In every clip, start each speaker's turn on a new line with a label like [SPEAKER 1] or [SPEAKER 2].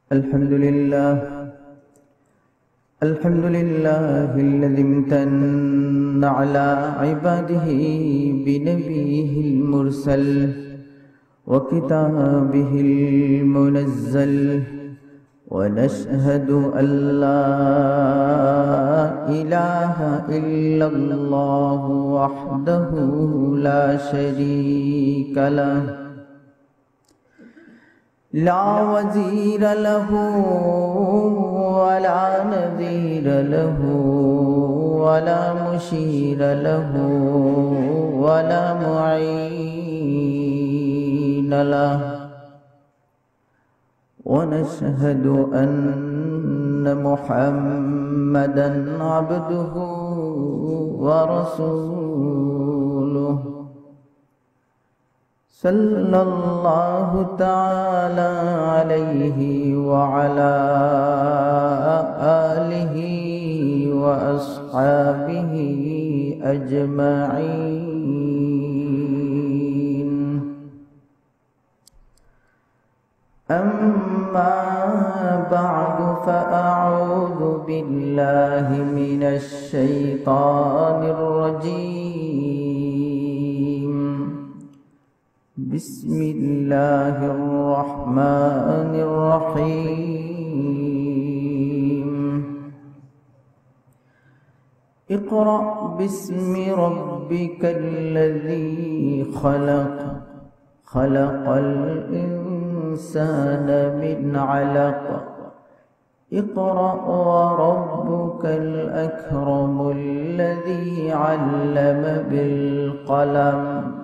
[SPEAKER 1] الحمد لله الذي امتن على عباده بنبيه المرسل وكتابه المنزل، ونشهد أن لا إله إلا الله وحده لا شريك له، لا وزير له ولا نذير له ولا مشير له ولا معين له، ونشهد أن محمدا عبده ورسوله، صلى الله تعالى عليه وعلى آله وأصحابه أجمعين. أما بعد، فأعوذ بالله من الشيطان الرجيم. بسم الله الرحمن الرحيم. اقرأ باسم ربك الذي خلق، خلق الإنسان من علق، اقرأ وربك الأكرم الذي علم بالقلم،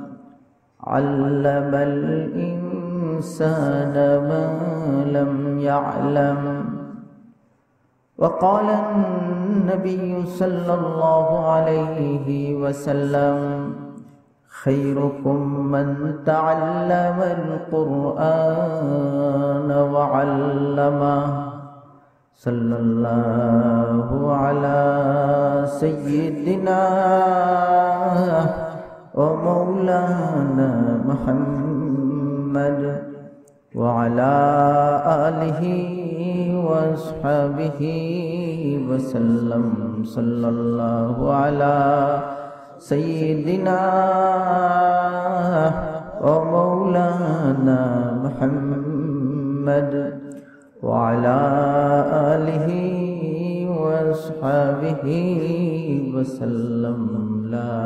[SPEAKER 1] علم الإنسان ما لم يعلم. وقال النبي صلى الله عليه وسلم: خيركم من تعلم القرآن وعلمه. صلى الله على سيدنا ومولانا محمد وعلى آله وأصحابه وسلم. صلى الله على سيدنا ومولانا محمد وعلى آله وأصحابه وسلم. لا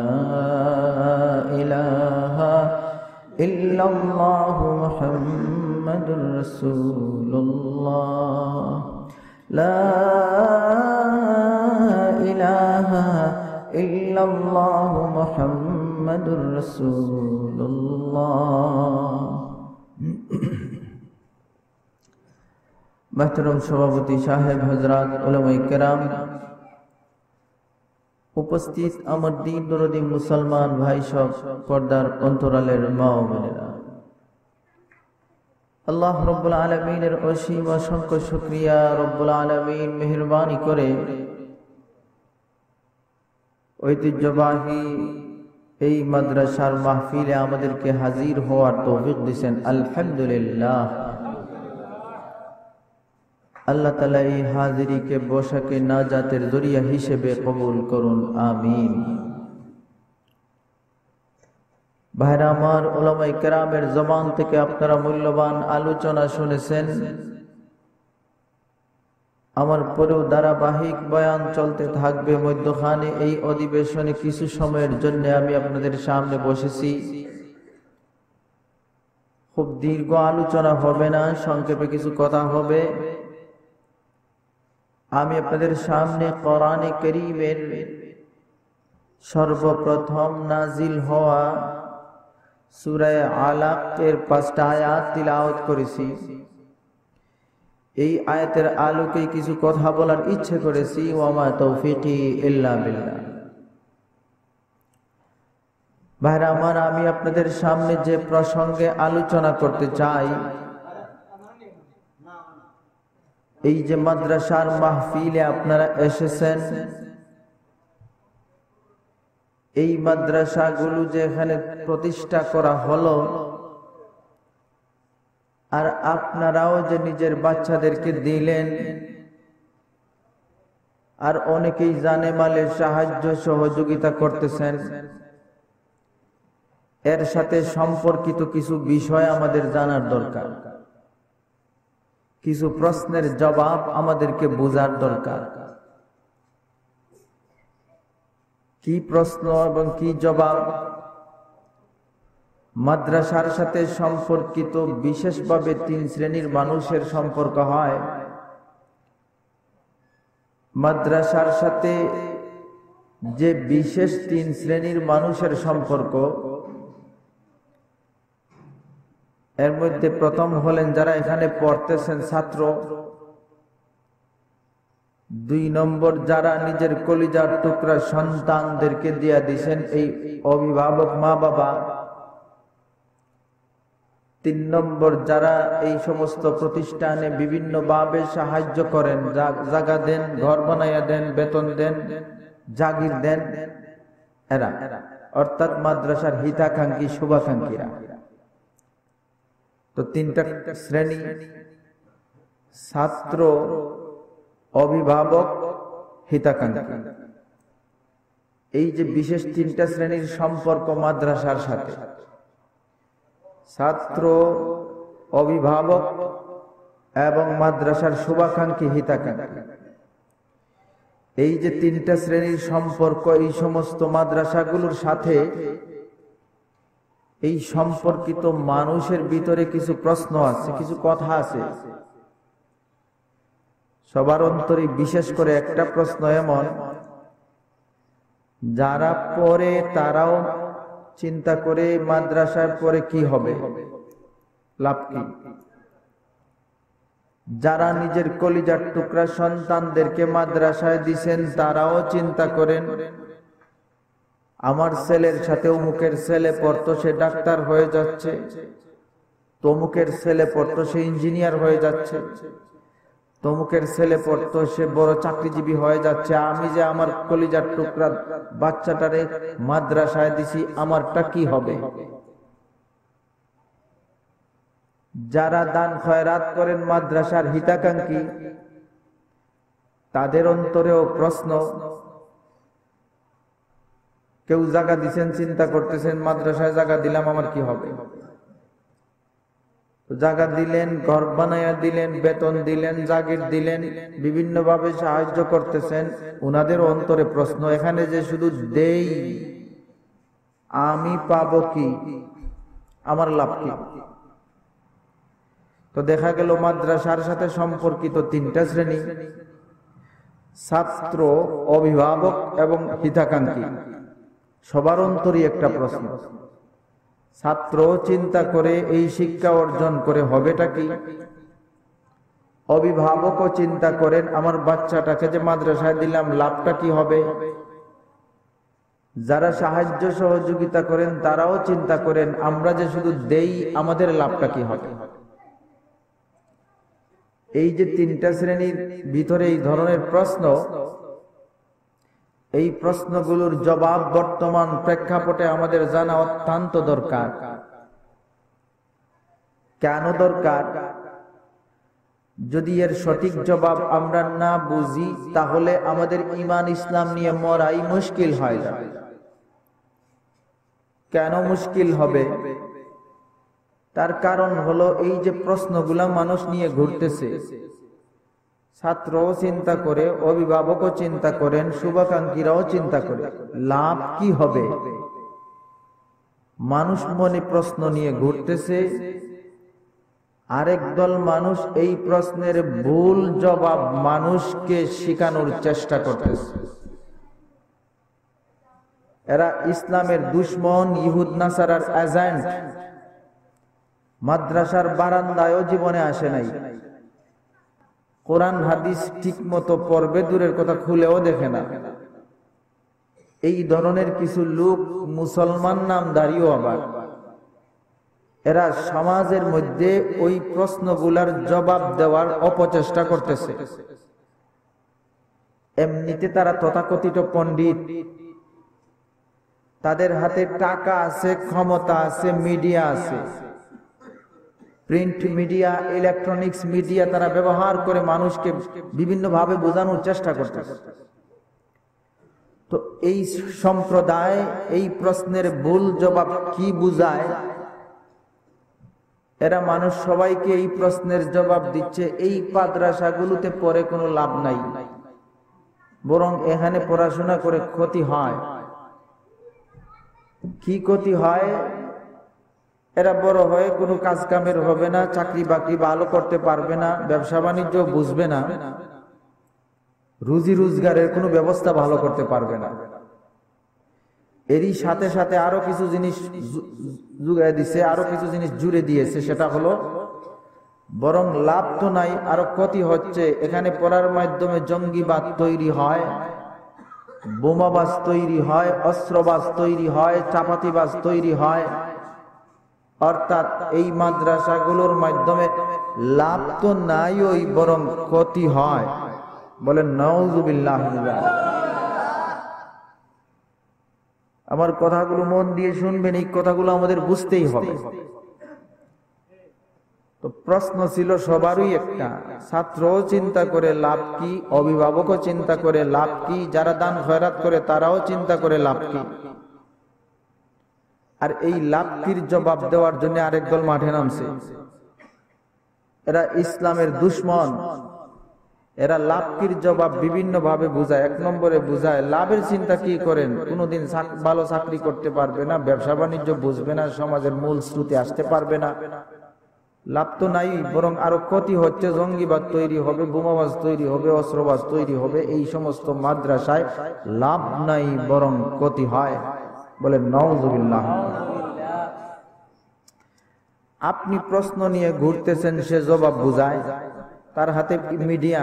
[SPEAKER 1] إله إلا الله محمد رسول الله. لا إله إلا الله محمد رسول الله. محترم সভাপতি সাহেব, হযরত উলামায়ে কেরাম, উপস্থিত আমার দিন দরদি মুসলমান ভাই সব, পর্দার অন্তরালের মা ও বোনেরা, আল্লাহ রব্বুল আলামিনের অসীম অসংখ্য শুকরিয়া। রব্বুল আলামিন মেহেরবানি করে ঐতিহ্যবাহী এই মাদ্রাসার মাহফিলে আমাদেরকে হাজির হওয়ার তৌফিক দিয়েছেন, আলহামদুলিল্লাহ। আল্লাহ তাআলা এই হাজিরিকে বসাকে নাজাতের জরিয়া হিসেবে কবুল করুন, আমিন। ভাইরা আমার, উলামায়ে কেরামের জবান থেকে আপনারা মূল্যবান আলোচনা শুনেছেন। আমার পরেও ধারাবাহিক বয়ান চলতে থাকবে। মধ্যখানে এই অধিবেশনে কিছু সময়ের জন্য আমি আপনাদের সামনে বসেছি। খুব দীর্ঘ আলোচনা হবে না, সংক্ষেপে কিছু কথা হবে। আমি আপনাদের সামনে কোরআনে কারীমের সর্বপ্রথম নাজিল হওয়া সূরা আলাকের 5টা আয়াত তিলাওয়াত করেছি। এই আয়াতের আলোকে কিছু কথা বলার ইচ্ছে করেছি। ওয়ামা তৌফিকি ইল্লা বিল্লাহ। ভাইরা আমার, আমি আপনাদের সামনে যে প্রসঙ্গে আলোচনা করতে চাই, এই যে মাদ্রাসার মাহফিলে আপনারা এসেছেন, এই মাদ্রাসাগুলো যেখানে প্রতিষ্ঠা করা হলো, আর আপনারাও যে নিজের বাচ্চাদেরকে দিলেন, আর অনেকেই জানে মালে সাহায্য সহযোগিতা করতেছেন, এর সাথে সম্পর্কিত কিছু বিষয় আমাদের জানার দরকার, কিছু প্রশ্নের জবাব আমাদেরকে বোঝার দরকার। কি প্রশ্ন এবং কি জবাব? মাদ্রাসার সাথে সম্পর্কিত বিশেষভাবে 3 শ্রেণীর মানুষের সম্পর্ক হয়। মাদ্রাসার সাথে যে বিশেষ 3 শ্রেণীর মানুষের সম্পর্ক, এর মধ্যে প্রথম হলেন যারা এখানে পড়তেছেন ছাত্র, 2 নম্বর যারা নিজের কলিজার টুকরা সন্তানদেরকে দিয়া দিয়েছেন এই অভিভাবক মা বাবা, 3 নম্বর যারা এই সমস্ত প্রতিষ্ঠানে বিভিন্ন ভাবে সাহায্য করেন, জায়গা দেন, ঘর বানাইয়া দেন, বেতন দেন, জাগির দেন, এরা অর্থাৎ মাদ্রাসার হিতাকাঙ্ক্ষী শুভাকাঙ্ক্ষীরা। তো 3টা শ্রেণী: ছাত্র, অভিভাবক, হিতাকাঙ্ক্ষী। এই যে বিশেষ 3টা শ্রেণীর সম্পর্ক মাদ্রাসার সাথে, ছাত্র, অভিভাবক এবং মাদ্রাসার শুভাকাঙ্ক্ষী হিতাকাঙ্ক্ষী, এই যে 3টা শ্রেণীর সম্পর্ক এই সমস্ত মাদ্রাসাগুলোর সাথে, এই সম্পর্কিত মানুষের ভিতরে কিছু প্রশ্ন আছে, কিছু কথা আছে সবার অন্তরে। বিশেষ করে একটা প্রশ্ন এমন, যারা পড়ে তারাও চিন্তা করে মাদ্রাসার পরে কি হবে, লাভ কি? যারা নিজের কলিজার টুকরা সন্তানদেরকে মাদ্রাসায় দিছেন তারাও চিন্তা করেন, আমার ছেলের সাথে অমুকের ছেলে পড়তো, সে ডাক্তার হয়ে যাচ্ছে, তমুকের ছেলে পড়তো, সে ইঞ্জিনিয়ার হয়ে যাচ্ছে, তমুকের ছেলে পড়তো, সে বড় চাকরিজীবী হয়ে যাচ্ছে, আমি যে আমার কলিজার টুকরা বাচ্চাটারে মাদ্রাসায় দিছি, আমারটা কি হবে? যারা দান খয়রাত করেন মাদ্রাসার হিতাকাঙ্ক্ষী, তাদের অন্তরেও প্রশ্ন। কেউ জায়গা দিচ্ছেন, চিন্তা করতেছেন মাদ্রাসায় জায়গা দিলাম আমার কি হবে? জায়গা দিলেন, ঘর বানাইয়া দিলেন, বেতন দিলেন, জাগির দিলেন, বিভিন্ন ভাবে সাহায্য করতেছেন, উনাদের অন্তরে প্রশ্ন, এখানে যে শুধু দেই, আমি পাবো কি, আমার লাভ কি? তো দেখা গেল মাদ্রাসার সাথে সম্পর্কিত 3টা শ্রেণী: ছাত্র, অভিভাবক এবং হিতাকাঙ্ক্ষী। সবার অন্তরে একটা প্রশ্ন। ছাত্র চিন্তা করে এই শিক্ষা অর্জন করে হবেটা কি, অভিভাবকও চিন্তা করেন আমার বাচ্চাটাকে যে মাদ্রাসায় দিলাম লাভটা কি হবে, যারা সাহায্য সহযোগিতা করেন তারাও চিন্তা করেন আমরা যে শুধু দেই আমাদের লাভটা কি হবে। এই যে 3টা শ্রেণীর ভিতরে এই ধরনের প্রশ্ন, এই প্রশ্নগুলোর জবাব বর্তমান প্রেক্ষাপটে আমাদের জানা অত্যন্ত দরকার। কেন দরকার? যদি এর সঠিক জবাব আমরা না বুঝি তাহলে আমাদের ঈমান ইসলাম নিয়ে মরাই মুশকিল হয়ে যাবে। কেন মুশকিল হবে? তার কারণ হলো এই যে প্রশ্নগুলা মানুষ নিয়ে ঘুরতেছে, ছাত্রও চিন্তা করে, অভিভাবকও চিন্তা করেন, শুভাকাঙ্ক্ষীরাও চিন্তা করে লাভ কি হবে। মানুষ মনে প্রশ্ন নিয়ে ঘুরতেছে, আরেক দল মানুষ এই প্রশ্নের ভুল জবাব মানুষকে শেখানোর চেষ্টা করতেছে। এরা ইসলামের দুশমন, ইহুদ নাসারার এজেন্ট। মাদ্রাসার বারান্দায়ও জীবনে আসে নাই, কোরআন হাদিস ঠিক মতো পড়বে দূরের কথা খুলেও দেখে না। এই ধরনের কিছু লোক মুসলমান নামধারীও আবার, এরা সমাজের মধ্যে ওই প্রশ্নগুলার জবাব দেওয়ার অপচেষ্টা করতেছে। এমনিতে তারা তথাকথিত পণ্ডিত, তাদের হাতে টাকা আছে, ক্ষমতা আছে, মিডিয়া আছে, প্রিন্ট মিডিয়া, ইলেকট্রনিক্স মিডিয়া তারা ব্যবহার করে মানুষকে বিভিন্নভাবে বোঝানোর চেষ্টা করতেছে। তো এই সম্প্রদায় এই প্রশ্নের ভুল জবাব কি বুঝায়, এরা মানুষ সবাইকে এই প্রশ্নের জবাব দিচ্ছে এই মাদ্রাসাগুলোতে পড়ে কোনো লাভ নাই, বরং এখানে পড়াশোনা করে ক্ষতি হয়। কি ক্ষতি হয়? এরা বড় হয়ে কোনো কাজ কামের হবে না, চাকরি বাকরি ভালো করতে পারবে না, ব্যবসা বাণিজ্য বুঝবে না, রুজি রোজগারের কোনো ব্যবস্থা ভালো করতে পারবে না। এরই সাথে সাথে আরো কিছু জিনিস জুগায় দিছে, আরো কিছু জিনিস জুড়ে দিয়েছে। সেটা হলো বরং লাভ তো নাই, আরো ক্ষতি হচ্ছে। এখানে পড়ার মাধ্যমে জঙ্গিবাদ তৈরি হয়, বোমাবাজ তৈরি হয়, অস্ত্রবাজ তৈরি হয়, চাপাতিবাজ তৈরি হয়। অর্থাৎ এই মাদ্রাসাগুলোর মাধ্যমে লাভ তো নাই, ওই বরং ক্ষতি হয়। বলেন নাউযুবিল্লাহ। আমার কথাগুলো মন দিয়ে শুনবেন, এই কথাগুলো আমাদের বুঝতেই হবে। তো প্রশ্ন ছিল সবারই একটা, ছাত্রও চিন্তা করে লাভ কি, অভিভাবকও চিন্তা করে লাভ কি, যারা দান খয়রাত করে তারাও চিন্তা করে লাভ কি। আর এই লাভটির জবাব দেওয়ার জন্য আরেক দল মাঠে নামছে। এরা ইসলামের দুশমন। এরা লাভটির জবাব বিভিন্ন ভাবে বুঝায়। এক নম্বরে বুঝায় লাভের চিন্তা কি করেন, কোনোদিন ভালো চাকরি করতে পারবে না, ব্যবসা বাণিজ্য বুঝবে না, সমাজের মূল স্রোতে আসতে পারবে না, লাভ তো নাই, বরং আরো ক্ষতি হচ্ছে, জঙ্গিবাদ তৈরি হবে, বোমাবাজ তৈরি হবে, অস্ত্রবাজ তৈরি হবে। এই সমস্ত মাদ্রাসায় লাভ নাই, বরং ক্ষতি হয়। বলে নাউযুবিল্লাহ। আপনি প্রশ্ন নিয়ে ঘুরতেছেন, সে জবাব বুঝায়, তার হাতে মিডিয়া।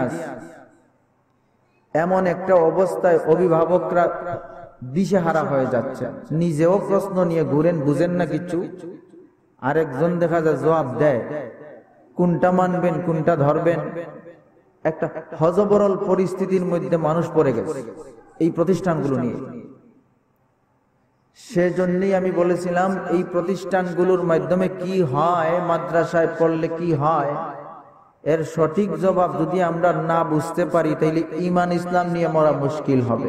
[SPEAKER 1] এমন একটা অবস্থায় অভিভাবকরা দিশেহারা হয়ে যাচ্ছে। নিজেও প্রশ্ন নিয়ে ঘুরেন, বুঝেন না কিছু, আরেকজন দেখা যায় জবাব দেয়। কোনটা মানবেন, কোনটা ধরবেন, একটা হযবরল পরিস্থিতির মধ্যে মানুষ পড়ে গেছে এই প্রতিষ্ঠানগুলো নিয়ে। সেজন্যই আমি বলেছিলাম এই প্রতিষ্ঠানগুলোর মাধ্যমে কি হয়, মাদ্রাসায় পড়লে কি হয়, এর সঠিক জবাব যদি আমরা না বুঝতে পারি তাহলে ঈমান ইসলাম নিয়ে মরা মুশকিল হবে।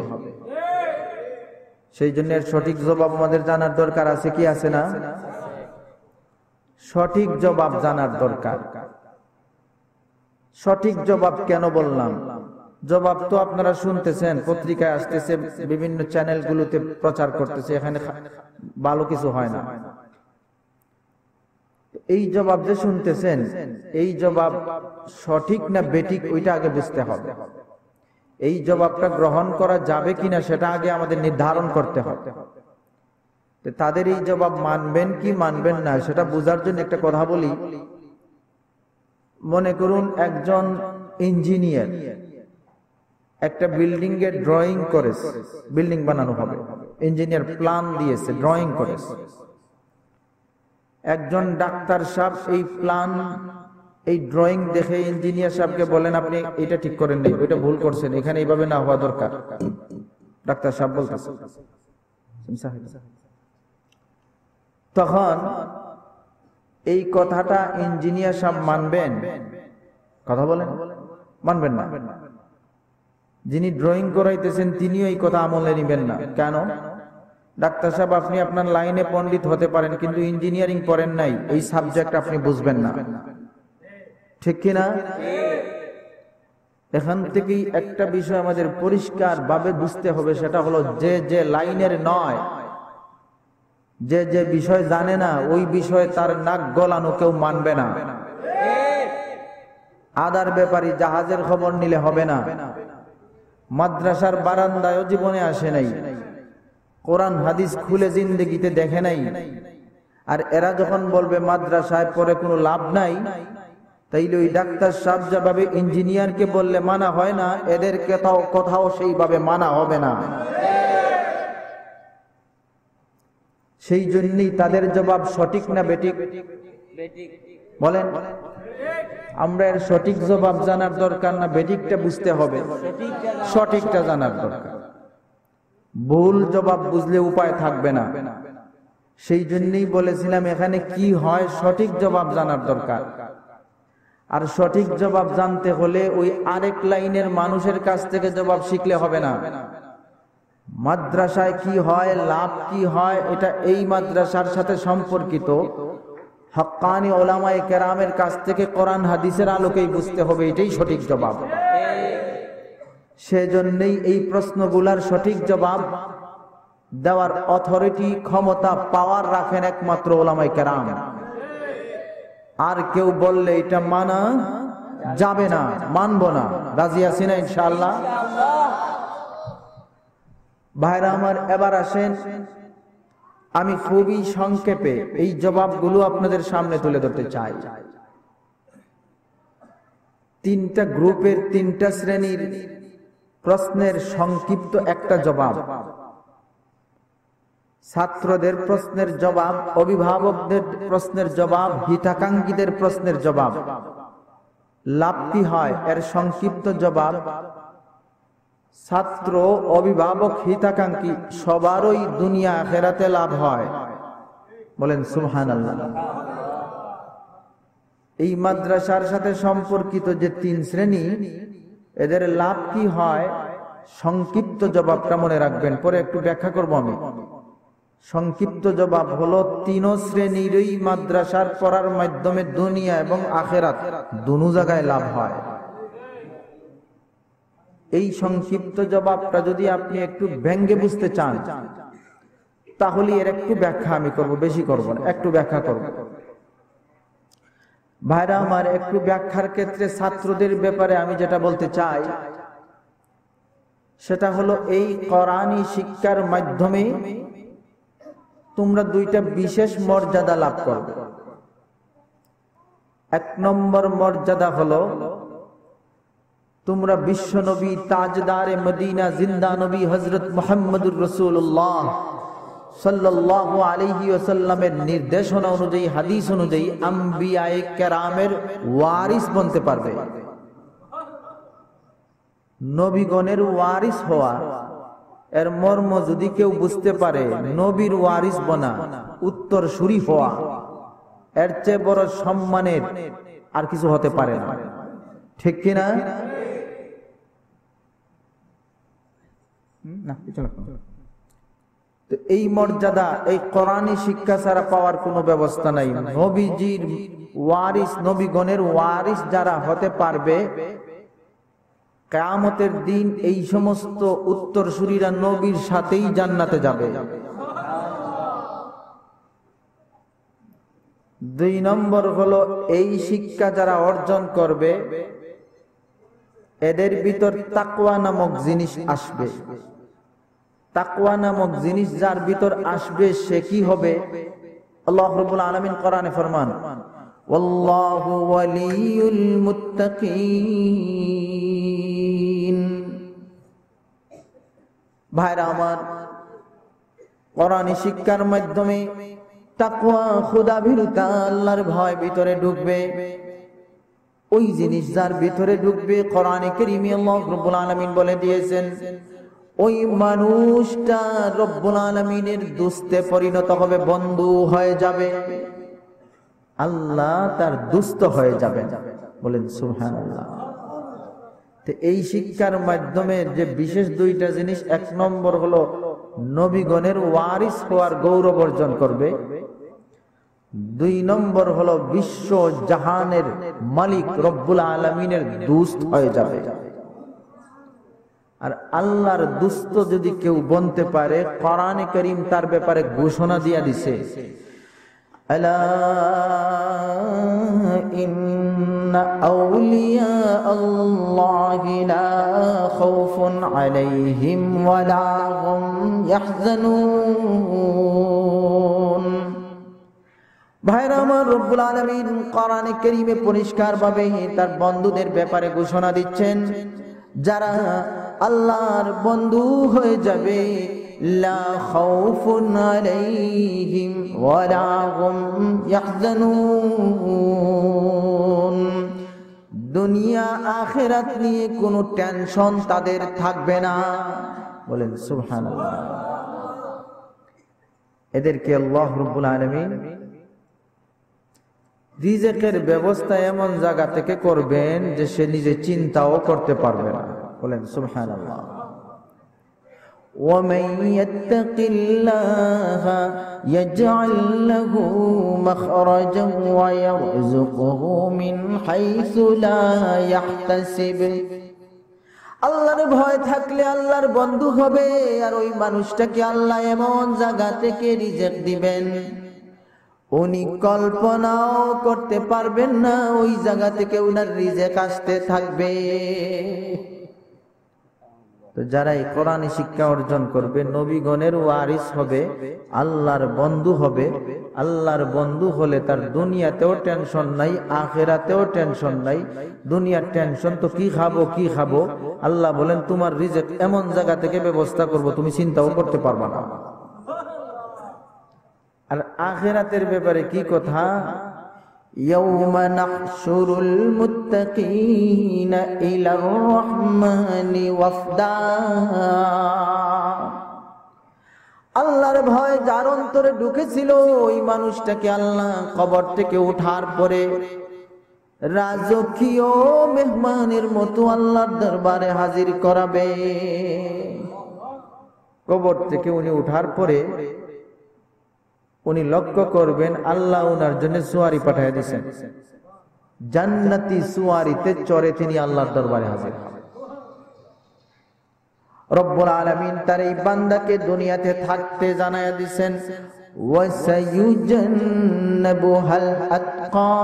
[SPEAKER 1] সেই জন্য এর সঠিক জবাব আমাদের জানার দরকার আছে কি আছে না? সঠিক জবাব জানার দরকার। সঠিক জবাব কেন বললাম? জবাব তো আপনারা শুনতেছেন, পত্রিকায় আসতেছে, বিভিন্ন চ্যানেলগুলোতে প্রচার করতেছে, এখানে ভালো কিছু হয় না। এই জবাব যে শুনতেছেন, এই জবাব সঠিক না বেঠিক ওইটা আগে বুঝতে হবে। এই জবাবটা গ্রহণ করা যাবে কিনা সেটা আগে আমাদের নির্ধারণ করতে হবে। তাদের এই জবাব মানবেন কি মানবেন না সেটা বোঝার জন্য একটা কথা বলি। মনে করুন একজন ইঞ্জিনিয়ার একটা বিল্ডিং এর ড্রয়িং করেছে, বিল্ডিং বানানো হবে, ইঞ্জিনিয়ার প্ল্যান দিয়েছে, ড্রয়িং করেছে। একজন ডাক্তার সাহেব এই প্ল্যান, এই ড্রয়িং দেখে ইঞ্জিনিয়ার সাহেবকে বলেন আপনি এটা ঠিক করেন নাই, ওইটা ভুল করছেন, এখানে এইভাবে না হওয়া দরকার। ডাক্তার সাহেব বলতেছে, তখন এই কথাটা ইঞ্জিনিয়ার সাহেব মানবেন? কথা বলেন, মানবেন না। যিনি ড্রয়িং করাইতেছেন তিনিও এই কথা আমলে নিবেন না। কেন? ডাক্তার সাহেব আপনি আপনার লাইনে পণ্ডিত হতে পারেন, কিন্তু ইঞ্জিনিয়ারিং পড়েন নাই, এই সাবজেক্ট আপনি বুঝবেন না, ঠিক কিনা? এখান থেকেই একটা বিষয় আমাদের পরিষ্কার ভাবে বুঝতে হবে, সেটা হলো যে যে লাইনের নয়, যে যে বিষয় জানে না, ওই বিষয়ে তার নাক গলানো কেউ মানবে না। আদার ব্যাপারী জাহাজের খবর নিলে হবে না। মাদ্রাসার বারান্দায়ও জীবনে আসে নাই, কোরআন হাদিস খুলে জিন্দেগিতে দেখে নাই। আর এরা যখন বলবে মাদ্রাসায় পড়ে কোনো লাভ নাই, তাইলে ওই ডাক্তার সাহেব যেভাবে ইঞ্জিনিয়ারকে বললে মানা হয় না, এদেরকে কথাও সেইভাবে মানা হবে না। সেই জন্যই তাদের জবাব সঠিক না বেঠিক বলেন? আমরা এর সঠিক জবাব জানার দরকার না বেঠিকটা বুঝতে হবে? সঠিকটা জানার দরকার। ভুল জবাব বুঝলে উপায় থাকবে না। সেই জন্যই বলেছিলাম এখানে কি হয় সঠিক জবাব জানার দরকার। আর সঠিক জবাব জানতে হলে ওই আরেক লাইনের মানুষের কাছ থেকে জবাব শিখলে হবে না। মাদ্রাসায় কি হয়, লাভ কি হয়, এটা এই মাদ্রাসার সাথে সম্পর্কিত হক্কানি ওলামায়ে কেরামের কাছ থেকে কোরআন হাদিসের আলোকেই বুঝতে হবে, এটাই সঠিক জবাব। সেজন্যই এই প্রশ্নগুলার সঠিক জবাব দেওয়ার অথরিটি, ক্ষমতা, পাওয়ার রাখেন একমাত্র ওলামায়ে কেরাম। আর কেউ বললে এটা মানা যাবে না, মানবো না। রাজি আছি না ইনশাআল্লাহ? ভাইরা আমার, এবার আসেন আমি খুবই সংক্ষেপে এই জবাবগুলো আপনাদের সামনে তুলে ধরতে চাই। তিনটা গ্রুপের, তিনটা শ্রেণীর প্রশ্নের সংক্ষিপ্ত একটা জবাব। ছাত্রদের প্রশ্নের জবাব, অভিভাবকদের প্রশ্নের জবাব, হিতাকাঙ্ক্ষীদের প্রশ্নের জবাব। লাভ কি হয় এর সংক্ষিপ্ত জবাব। ছাত্র, অভিভাবক, হিতাকাঙ্ক্ষী সবারই দুনিয়া আখিরাতে লাভ হয়। বলেন সুবহানাল্লাহ। এই মাদ্রাসার সাথে সম্পর্কিত যে তিন শ্রেণী, এদের লাভ কি হয় সংক্ষিপ্ত জবাবটা মনে রাখবেন, পরে একটু ব্যাখ্যা করব আমি। সংক্ষিপ্ত জবাব হলো তিন শ্রেণীরই মাদ্রাসার পড়ার মাধ্যমে দুনিয়া এবং আখিরাত দুনো জায়গায় লাভ হয়। এই সংক্ষিপ্ত জবাবটা যদি আপনি একটু ব্যঙ্গে বুঝতে চান তাহলে এর একটু ব্যাখ্যা আমি করব, বেশি করব না, একটু ব্যাখ্যা করব। ভাইরা আমার, একটু ব্যাখ্যার ক্ষেত্রে ছাত্রদের ব্যাপারে আমি যেটা বলতে চাই সেটা হলো এই কোরআনী শিক্ষার মাধ্যমে তোমরা দুইটা বিশেষ মর্যাদা লাভ করবে। এক নম্বর মর্যাদা হলো তোমরা বিশ্ব নবী, তাজদারে মদিনা, জিন্দা নবী হযরত মুহাম্মদুর রাসূলুল্লাহ সাল্লাল্লাহু আলাইহি ওয়াসাল্লামের নির্দেশনা অনুযায়ী, হাদিস অনুযায়ী আম্বিয়ায়ে কেরামের ওয়ারিস বনতে পারবে। নবীগণের ওয়ারিস হওয়া এর মর্ম যদি কেউ বুঝতে পারে, নবীর ওয়ারিস বনা, উত্তরসূরি হওয়া, এর চেয়ে বড় সম্মানের আর কিছু হতে পারে না। ঠিক কিনা? তো এই মর্যাদা এই কোরআনী শিক্ষা ছাড়া পাওয়ার কোনো ব্যবস্থা নাই। নবীজির ওয়ারিস, নবীগণের ওয়ারিস যারা হতে পারবে, কিয়ামতের দিন এই সমস্ত উত্তরসূরিরা নবীর সাথেই জান্নাতে যাবে। দুই নম্বর হলো এই শিক্ষা যারা অর্জন করবে এদের ভিতর তাকওয়া নামক জিনিস আসবে। তাকওয়া নামক জিনিস যার ভিতর আসবে সে কি হবে? আল্লাহ রাব্বুল আলামিন কোরআনে ফরমান, ওয়াল্লাহু ওয়ালিয়ুল মুত্তাকিন। ভাইরা আমার, কোরআনী শিক্ষার মাধ্যমে তাকওয়া, খোদাভীরুতা, আল্লাহর ভয় ভিতরে ঢুকবে। ওই জিনিস যার ভিতরে ঢুকবে, কোরআনে কারীমে আল্লাহ রাব্বুল আলামিন বলে দিয়েছেন ওই মানুষটা রব্বুল আলামিনের দোস্তে পরিণত হবে, বন্ধু হয়ে যাবে, আল্লাহ তার দোস্ত হয়ে যাবে। বলেন সুবহানাল্লাহ। তো এই শিক্ষার মাধ্যমে যে বিশেষ দুইটা জিনিস, এক নম্বর হলো নবীগণের ওয়ারিস হওয়ার গৌরব অর্জন করবে, দুই নম্বর হলো বিশ্ব জাহানের মালিক রব্বুল আলামিনের দোস্ত হয়ে যাবে। আর আল্লাহর দোস্ত যদি কেউ বনতে পারে, কোরআনে কারীম তার ব্যাপারে ঘোষণা দিয়া দিছে, আলা ইন্না আউলিয়া আল্লাহি লা খাউফুন আলাইহিম ওয়া লা হুম ইয়াহজানুন। ভাইরা আমার, রব্বুল আলামিন কোরআনে কারীমে পরিষ্কারভাবে তার বন্ধুদের ব্যাপারে ঘোষণা দিচ্ছেন, যারা আল্লাহর বন্ধু হয়ে যাবে, লা খাউফুন আলাইহিম ওয়া লা হুম ইয়াহজানুন। দুনিয়া আখিরাত নিয়ে কোনো টেনশন তাদের থাকবে না। বলেন সুবহানাল্লাহ। এদেরকে আল্লাহ রাব্বুল আলামিন রিজিকের ব্যবস্থা এমন জায়গা থেকে করবেন যে সে নিজে চিন্তাও করতে পারবে না। বলেন সুবহানাল্লাহ। وَمَن يَتَّقِ اللَّهَ يَجْعَل لَّهُ مَخْرَجًا وَيَرْزُقْهُ مِنْ حَيْثُ لَا يَحْتَسِبُ। আল্লাহর ভয় থাকলে আল্লাহর বন্ধু হবে, আর ওই মানুষটাকে আল্লাহ এমন জায়গা থেকে রিজিক দিবেন উনি কল্পনাও করতে পারবেন না, ওই জায়গা থেকে উনার রিজিক আসতে থাকবে। তো যারা এই কোরআনী শিক্ষা অর্জন করবে, নবীগণের ওয়ারিস হবে, আল্লাহর বন্ধু হবে। আল্লাহর বন্ধু হলে তার দুনিয়াতেও টেনশন নাই, আখিরাতেও টেনশন নাই। দুনিয়ার টেনশন তো কি খাবো কি খাবো, আল্লাহ বলেন তোমার রিজিক এমন জায়গা থেকে ব্যবস্থা করব তুমি চিন্তাও করতে পারবা না। আর আখিরাতের ব্যাপারে কি কথা, ইয়াউমা নাহশুরুল মুত্তাকিনা ইলার রহমানি ওয়াফদা। আল্লাহর ভয় যার অন্তরে ঢুকেছিল ওই মানুষটাকে আল্লাহ কবর থেকে ওঠার পরে রাজকীয় মেহমানের মতো আল্লাহর দরবারে হাজির করাবে। কবর থেকে উনি ওঠার পরে উনি লক্ষ্য করবেন আল্লাহ উনার জন্য সুয়ারি পাঠিয়ে দিয়েছেন, জান্নাতি সুয়ারিতে চড়ে তিনি আল্লাহর দরবারে হাজির। রব্বুল আলামিন তার এই বান্দাকে দুনিয়াতে থাকতে জানায়া দিয়েছেন, ওয়াসায়ুজান্নাবুহাল আতকা।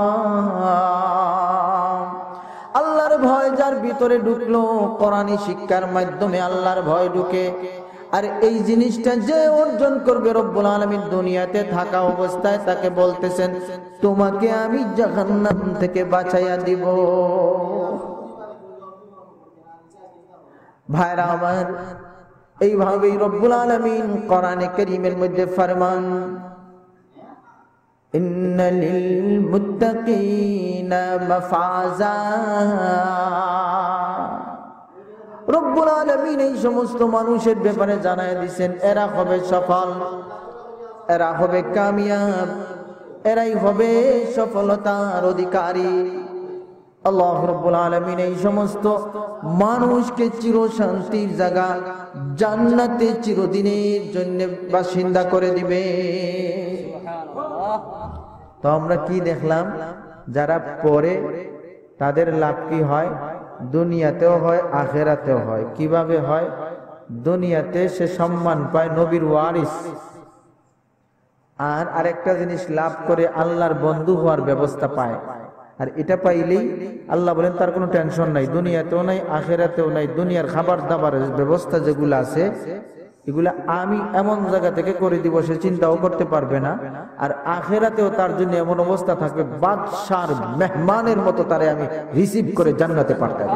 [SPEAKER 1] আল্লাহর ভয় যার ভিতরে ঢুকলো, কোরআনী শিক্ষার মাধ্যমে আল্লাহর ভয় ঢুকে, আর এই জিনিসটা যে অর্জন করবে রব্বুল আলামিন দুনিয়াতে থাকা অবস্থায় তাকে বলতেছেন তোমাকে আমি জাহান্নাম থেকে বাঁচাইয়া দিব। ভাইরা আমার, এইভাবেই রব্বুল আলামিন কোরআনে কারীমের মধ্যে ফরমান, ইন্না লিল মুত্তাকিনা মাফাজা। রব্বুল আলামিন এই সমস্ত মানুষের ব্যাপারে জানায় দিয়েছেন এরা হবে সফল, এরা হবে কামিয়াব, এরাই হবে সফলতার অধিকারী। আল্লাহ রাব্বুল আলামিন এই সমস্ত মানুষকে চির শান্তির জায়গা জান্নাতে চিরদিনের জন্য বাসিন্দা করে দিবে। তো আমরা কি দেখলাম, যারা পড়ে তাদের লাভ কি হয়, দুনিয়াতেও হয় আখিরাতেও হয়। কিভাবে হয়, দুনিয়াতে সে সম্মান পায়, নবীর ওয়ারিস, আর আরেকটা জিনিস লাভ করে আল্লাহর বন্ধু হওয়ার ব্যবস্থা পায়। আর এটা পাইলেই আল্লাহ বলেন তার কোনো টেনশন নাই, দুনিয়াতেও নাই আখিরাতেও নাই। দুনিয়ার খাবার দাবারের ব্যবস্থা যেগুলো আছে এগুলা আমি এমন জায়গা থেকে করে দিব সে চিন্তাও করতে পারবে না। আর আখিরাতেও তার জন্য এমন অবস্থা থাকবে বাদশার মেহমানের মতো তারে আমি রিসিভ করে জান্নাতে পাঠাবো।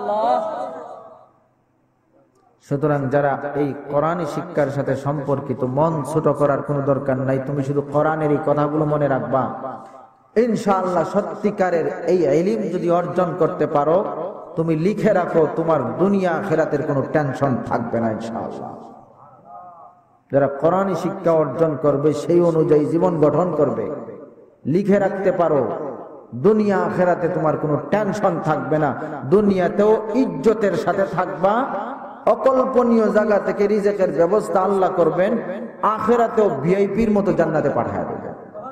[SPEAKER 1] সুতরাং যারা এই কোরআনী শিক্ষার সাথে সম্পর্কিত, মন ছোট করার কোনো দরকার নাই, তুমি শুধু কোরআনের এই কথাগুলো মনে রাখবা, ইনশাআল্লাহ সত্যিকারের এই ইলম যদি অর্জন করতে পারো, তুমি লিখে রাখো, তোমার দুনিয়া আখিরাতের কোনো টেনশন থাকবে না ইনশাআল্লাহ। যারা কোরআনী শিক্ষা অর্জন করবে সেই অনুযায়ী জীবন গঠন করবে, লিখে রাখতে পারো, দুনিয়া আখিরাতে তোমার কোনো টেনশন থাকবে না। দুনিয়াতেও ইজ্জতের সাথে থাকবা, অকল্পনীয় জায়গা থেকে রিজিকের ব্যবস্থা আল্লাহ করবেন, আখিরাতেও ভিআইপির মতো জান্নাতে পাঠায় দেবেন।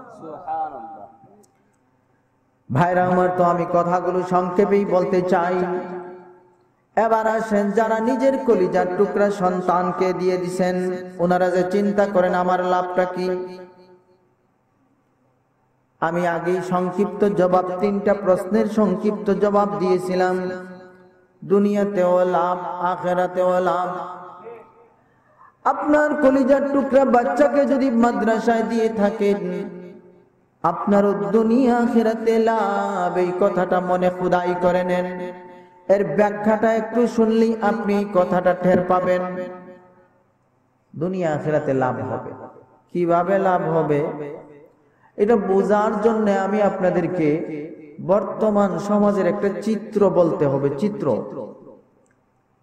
[SPEAKER 1] ভাইরা আমার, তো আমি কথাগুলো সংক্ষেপেই বলতে চাই। এবার আসেন, যারা নিজের কলিজার টুকরা সন্তানকে দিয়ে দিছেন, ওনারা যে চিন্তা করেন আমার লাভটা কি। আমি আগেই সংক্ষিপ্ত জবাব, 3টা প্রশ্নের সংক্ষিপ্ত জবাব দিয়েছিলাম। দুনিয়াতেও লাভ, আখিরাতেও লাভ। আপনার কলিজার টুকরা বাচ্চাকে যদি মাদ্রাসায় দিয়ে থাকেন, আপনার দুনিয়া আখিরাতে লাভ। এই কথাটা মনে খুদাই করে নেন, এর ব্যাখ্যাটা একটু শুনলেই আপনি কথাটা টের পাবেন। দুনিয়া আখিরাতে লাভ হবে। কিভাবে লাভ হবে এটা বোঝার জন্য আমি আপনাদেরকে বর্তমান সমাজের একটা চিত্র বলতে হবে। চিত্র,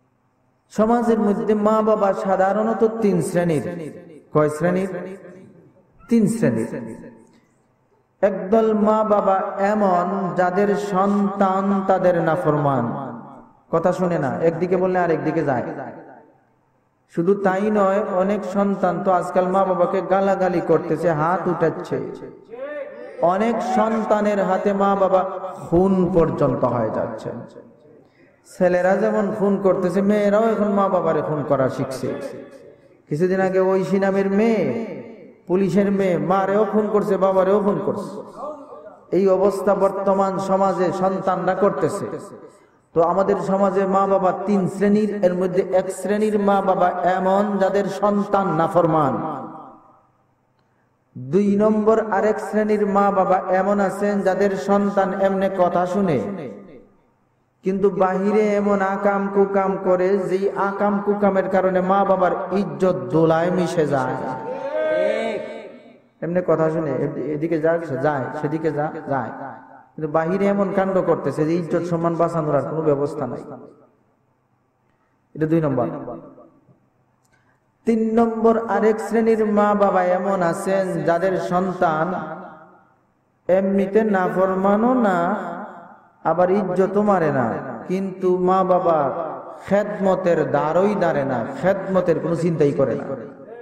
[SPEAKER 1] সমাজের মধ্যে মা বাবা সাধারণত 3 শ্রেণীর। কয় শ্রেণীর? তিন শ্রেণীর। একদল মা বাবা এমন যাদের সন্তান তাদের নাফরমান, কথা শুনে না, একদিকে বললে আর একদিকে যায়। শুধু তাই নয়, অনেক সন্তান তো আজকাল মা বাবাকে গালাগালি করতেছে, হাত উঠাচ্ছে। অনেক সন্তানের হাতে মা বাবা খুন পর্যন্ত হয়ে যাচ্ছে। ছেলেরা যেমন খুন করতেছে, মেয়েরাও এখন মা বাবারে খুন করা শিখছে। কিছুদিন আগে ঐশী নামের মেয়ে, পুলিশের মেয়ে, মারেও খুন করছে, বাবারেও খুন করছে। এই অবস্থা বর্তমান সমাজে সন্তানরা করতেছে। তো আমাদের সমাজে মা বাবা তিন শ্রেণীর, এর মধ্যে এক শ্রেণীর মা বাবা এমন যাদের সন্তান নাফরমান। দুই নম্বর আরেক শ্রেণীর মা বাবা এমন আছেন যাদের সন্তান এমনে কথা শুনে, কিন্তু বাহিরে এমন আকাম কুকাম করে, যেই আকাম কুকামের কারণে মা বাবার ইজ্জত দোলায় মিশে যায়। এমনি কথা শুনে এদিকে যায়, সেদিকে যায়, কিন্তু বাহিরে এমন কাণ্ড করতেছে যে ইজ্জত সম্মান বাঁচানোর আর কোনো ব্যবস্থা নাই। এটা দুই নম্বর। তিন নম্বর আরেক শ্রেণীর মা বাবা এমন আছেন যাদের সন্তান এমনিতে নাফরমানও না, আবার ইজ্জতও মারে না, কিন্তু মা বাবা খেদমতের দ্বারই দাঁড়ে না, খেদমতের কোনো চিন্তাই করে না।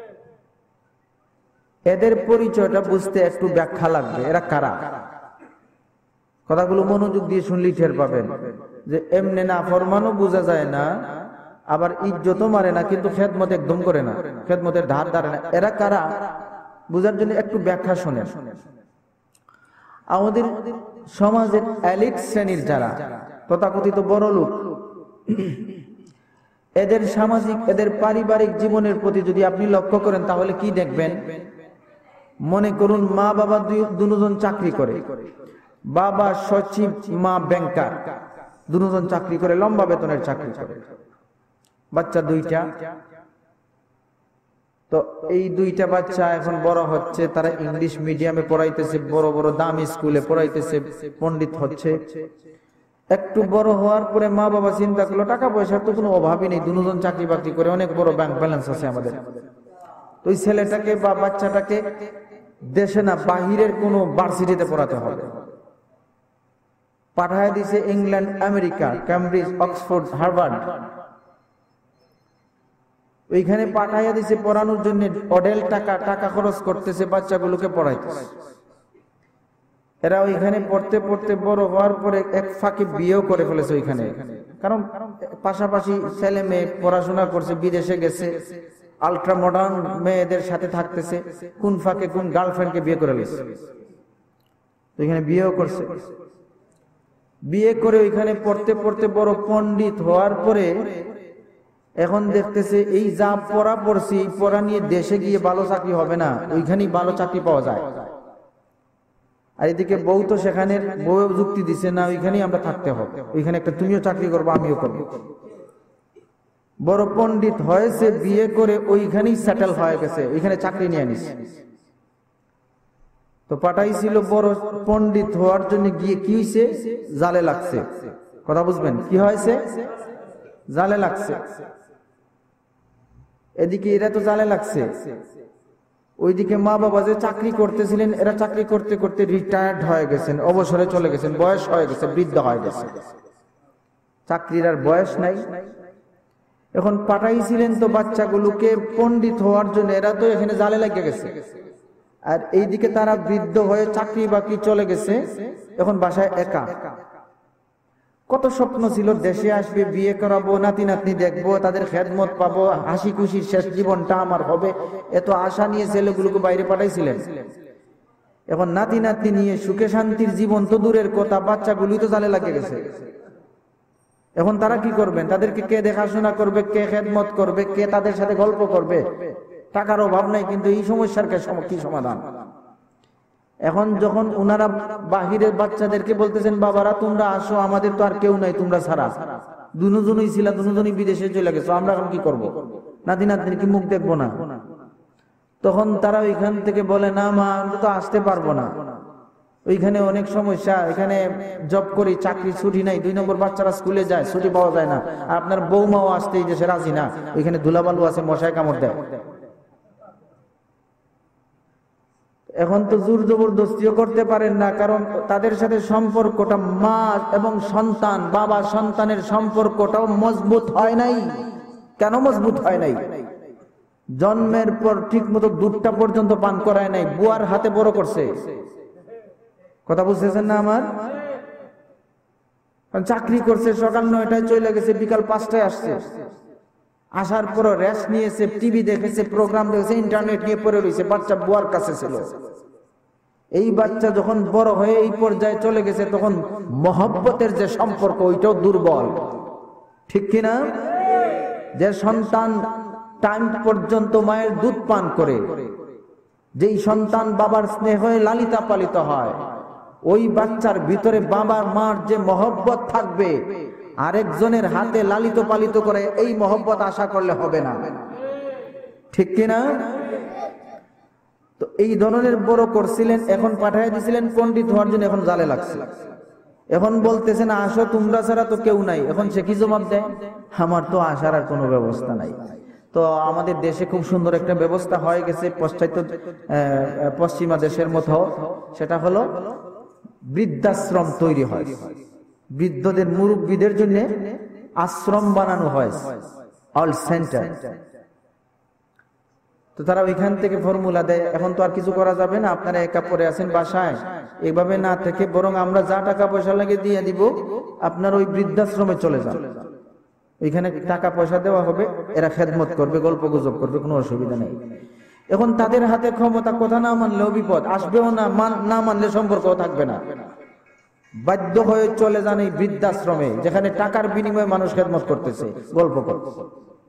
[SPEAKER 1] এদের পরিচয়টা বুঝতে একটু ব্যাখ্যা লাগবে। এরা কারা? কথাগুলো মনোযোগ দিয়ে শুনলেই টের পাবেন যে এমনি নাফরমানও বোঝা যায় না, আবার ইজ্জতও মারে না, কিন্তু খেদমত একদম করে না, খেদমতের ধার ধারে না। এরা কারা বুঝার জন্য একটু ব্যাখ্যা শোনেন। আমাদের সমাজের এলিট শ্রেণীর যারা তথাকথিত বড় লোক, এদের সামাজিক, এদের পারিবারিক জীবনের প্রতি যদি আপনি লক্ষ্য করেন তাহলে কি দেখবেন? মনে করুন মা বাবা দুজন চাকরি করে, বাবা সচিব, মা ব্যাংকার, দুজন চাকরি করে, লম্বা বেতনের চাকরি করে। বাচ্চা দুইটা। তো এই দুইটা বাচ্চা এখন বড় হচ্ছে, তারা ইংলিশ মিডিয়ামে পড়াইতেছে, বড় বড় দামি স্কুলে পড়াইতেছে, পণ্ডিত হচ্ছে। একটু বড় হওয়ার পরে মা বাবা চিন্তা করলো টাকা পয়সার তো কোনো অভাবই নেই, দুজন চাকরি বাকরি করে, অনেক বড় ব্যাংক ব্যালেন্স আছে আমাদের। তো ওই ছেলেটাকে বা বাচ্চাটাকে দেশে না বাহিরের কোনো ভার্সিটিতে পড়াতে হবে। পাঠায় দিছে England, America, Cambridge, Oxford, Harvard. ওইখানে পাঠাইয়া দিছে পড়ানোর জন্য, অডেল টাকা খরচ করতেছে, বাচ্চাগুলোকে পড়াইতেছে। এরা ওইখানে পড়তে পড়তে বড় হওয়ার পরে এক ফাঁকে বিয়েও করে ফেলেছে ওইখানে, কারণ পাশাপাশি ছেলে মেয়ে পড়াশোনা করছে, বিদেশে গেছে, আলট্রা মডার্ন মেয়েদের সাথে থাকতেছে, কোন ফাঁকে কোন গার্লফ্রেন্ডকে বিয়ে করে ফেলেছে। ওইখানে বিয়েও করছে। বিয়ে করে ওইখানে পড়তে পড়তে বড় পণ্ডিত হওয়ার পরে এখন দেখতেছে এই যা পড়া পড়ছি, পড়া নিয়ে দেশে গিয়ে ভালো চাকরি হবে না, ওইখানেই ভালো চাকরি পাওয়া যায়। আর এদিকে বউ তো সেখানে, বউ যুক্তি দিছে না, ওইখানেই আমরা থাকতে হবে, ওইখানে একটা তুমিও চাকরি করবো, আমিও করবো। বড় পণ্ডিত হয়েছে, বিয়ে করে ওইখানেই সেটেল হয়ে গেছে, ওইখানে চাকরি নিয়ে নিছে। তো পাঠাইছিল বড় পণ্ডিত হওয়ার জন্য, গিয়ে কি হয়েছে? জালে লাগছে। কথা বুঝবেন, কি হয়েছে? জালে লাগছে। এদিকে এরা তো জালে লাগছে, ওইদিকে মা বাবা যে চাকরি করতেছিলেন, এরা চাকরি করতে করতে রিটায়ার্ড হয়ে গেছেন, অবসরে চলে গেছেন, বয়স হয়ে গেছে, বৃদ্ধ হয়ে গেছে, চাকরির আর বয়স নাই। এখন পাঠাইছিলেন তো বাচ্চাগুলোকে পণ্ডিত হওয়ার জন্য, এরা তো এখানে জালে লাগিয়ে গেছে। আর এইদিকে তারা বৃদ্ধ হয়ে চাকরি বাকরি চলে গেছে, এখন বাসায় একা। কত স্বপ্ন ছিল, দেশে আসবে, বিয়ে করাবো, নাতি নাতনি দেখবো, তাদের খেদমত পাবো, হাসি খুশির শেষ জীবনটা আমার হবে, এত আশা নিয়ে ছেলেগুলোকে বাইরে পাঠাইছিলেন। এখন নাতি নাতনি নিয়ে সুখে শান্তির জীবন তো দূরের কথা, বাচ্চাগুলোই তো জালে লাগিয়ে গেছে। এখন তারা কি করবেন? তাদেরকে কে দেখাশোনা করবে, কে খেদমত করবে, কে তাদের সাথে গল্প করবে? টাকার অভাব নাই, কিন্তু এই সমস্যার কি সমাধান? এখন যখন ওনারা বাহিরের বাচ্চাদেরকে বলতেছেন, বাবারা তোমরা আসো, আমাদের তো আর কেউ নাই তোমরা ছাড়া, দুজনই ছিল, দুজনই বিদেশে চলে গেছো, আমরা এখন কি করব? নাতি নাতনির কি মুখ দেখবো না? তখন তারা ওইখান থেকে বলে, না মা, আমরা তো আসতে পারবো না, ওইখানে অনেক সমস্যা, এখানে জব করি, চাকরি, ছুটি নাই, 2 নম্বর বাচ্চারা স্কুলে যায়, ছুটি পাওয়া যায় না, আর আপনার বৌমাও আসতে এই দেশে রাজি না, ওইখানে ধুলাবালু আছে, মশায় কামড় দেয়। এখন তো জোর জবরদস্তিও করতে পারেন না, কারণ তাদের সাথে সম্পর্কটা মা এবং সন্তান, বাবা সন্তানের সম্পর্কটাও মজবুত হয় নাই। কেন মজবুত হয় নাই? জন্মের পর ঠিক মতো দুধটা পর্যন্ত পান করায় নাই, বুয়ার হাতে বড় করছে। কথা বুঝতেছেন না আমার? চাকরি করছে, সকাল 9টায় চলে গেছে, বিকাল 5টায় আসছে। আসার পর রেস্ট নিয়েছে, টিভি দেখেছে, প্রোগ্রাম দেখেছে, ইন্টারনেট নিয়ে পড়ে রয়েছে। বাচ্চা বুয়ার কাছে ছিল। এই বাচ্চা যখন বড় হয়ে এই পর্যায়ে চলে গেছে, তখন মহব্বতের যে সম্পর্ক ওইটাও দুর্বল, ঠিক কিনা? যে সন্তান টাইম পর্যন্ত মায়ের দুধ পান করে, যেই সন্তান বাবার স্নেহে লালিতা পালিত হয়, ওই বাচ্চার ভিতরে বাবার মার যে মহব্বত থাকবে, আরেকজনের হাতে লালিত পালিত করে এই মহব্বত আশা করলে হবে না, ঠিক কিনা? তো এই ধরনের বড় করছিলেন, এখন পাঠিয়ে দিছিলেন পণ্ডিত হওয়ার জন্য, এখন জালে লাগছে। এখন বলতেছেন আসো, তোমরা ছাড়া তো কেউ নাই। এখন সে কি জবাব দেয়? আমার তো আসার আর কোনো ব্যবস্থা নাই। তো আমাদের দেশে খুব সুন্দর একটা ব্যবস্থা হয়ে গেছে পশ্চিমা দেশের মতো, সেটা হলো বৃদ্ধাশ্রম তৈরি হয়। বৃদ্ধদের, মুরব্বীদের জন্য আশ্রম বানানো হয়, অল সেন্টার। তো তারা ওইখান থেকে ফর্মুলা দেয়। এখন তো আর কিছু করা যাবে না, আপনারা একা পড়ে আছেন বাসায়, এইভাবে না থেকে বরং আমরা যা টাকা পয়সা লাগে দিয়ে দিব, আপনার ওই বৃদ্ধাশ্রমে চলে যান, ওইখানে টাকা পয়সা দেওয়া হবে, এরা খেদমত করবে, গল্প গুজব করবে, কোনো অসুবিধা নেই। এখন তাদের হাতে ক্ষমতা, কথা না মানলেও বিপদ আসবেও না, না মানলে সম্পর্কও থাকবে না। বাধ্য হয়ে চলে যান এই বৃদ্ধাশ্রমে, যেখানে টাকার বিনিময়ে মানুষ খেদমত করতেছে, গল্প করতেছে।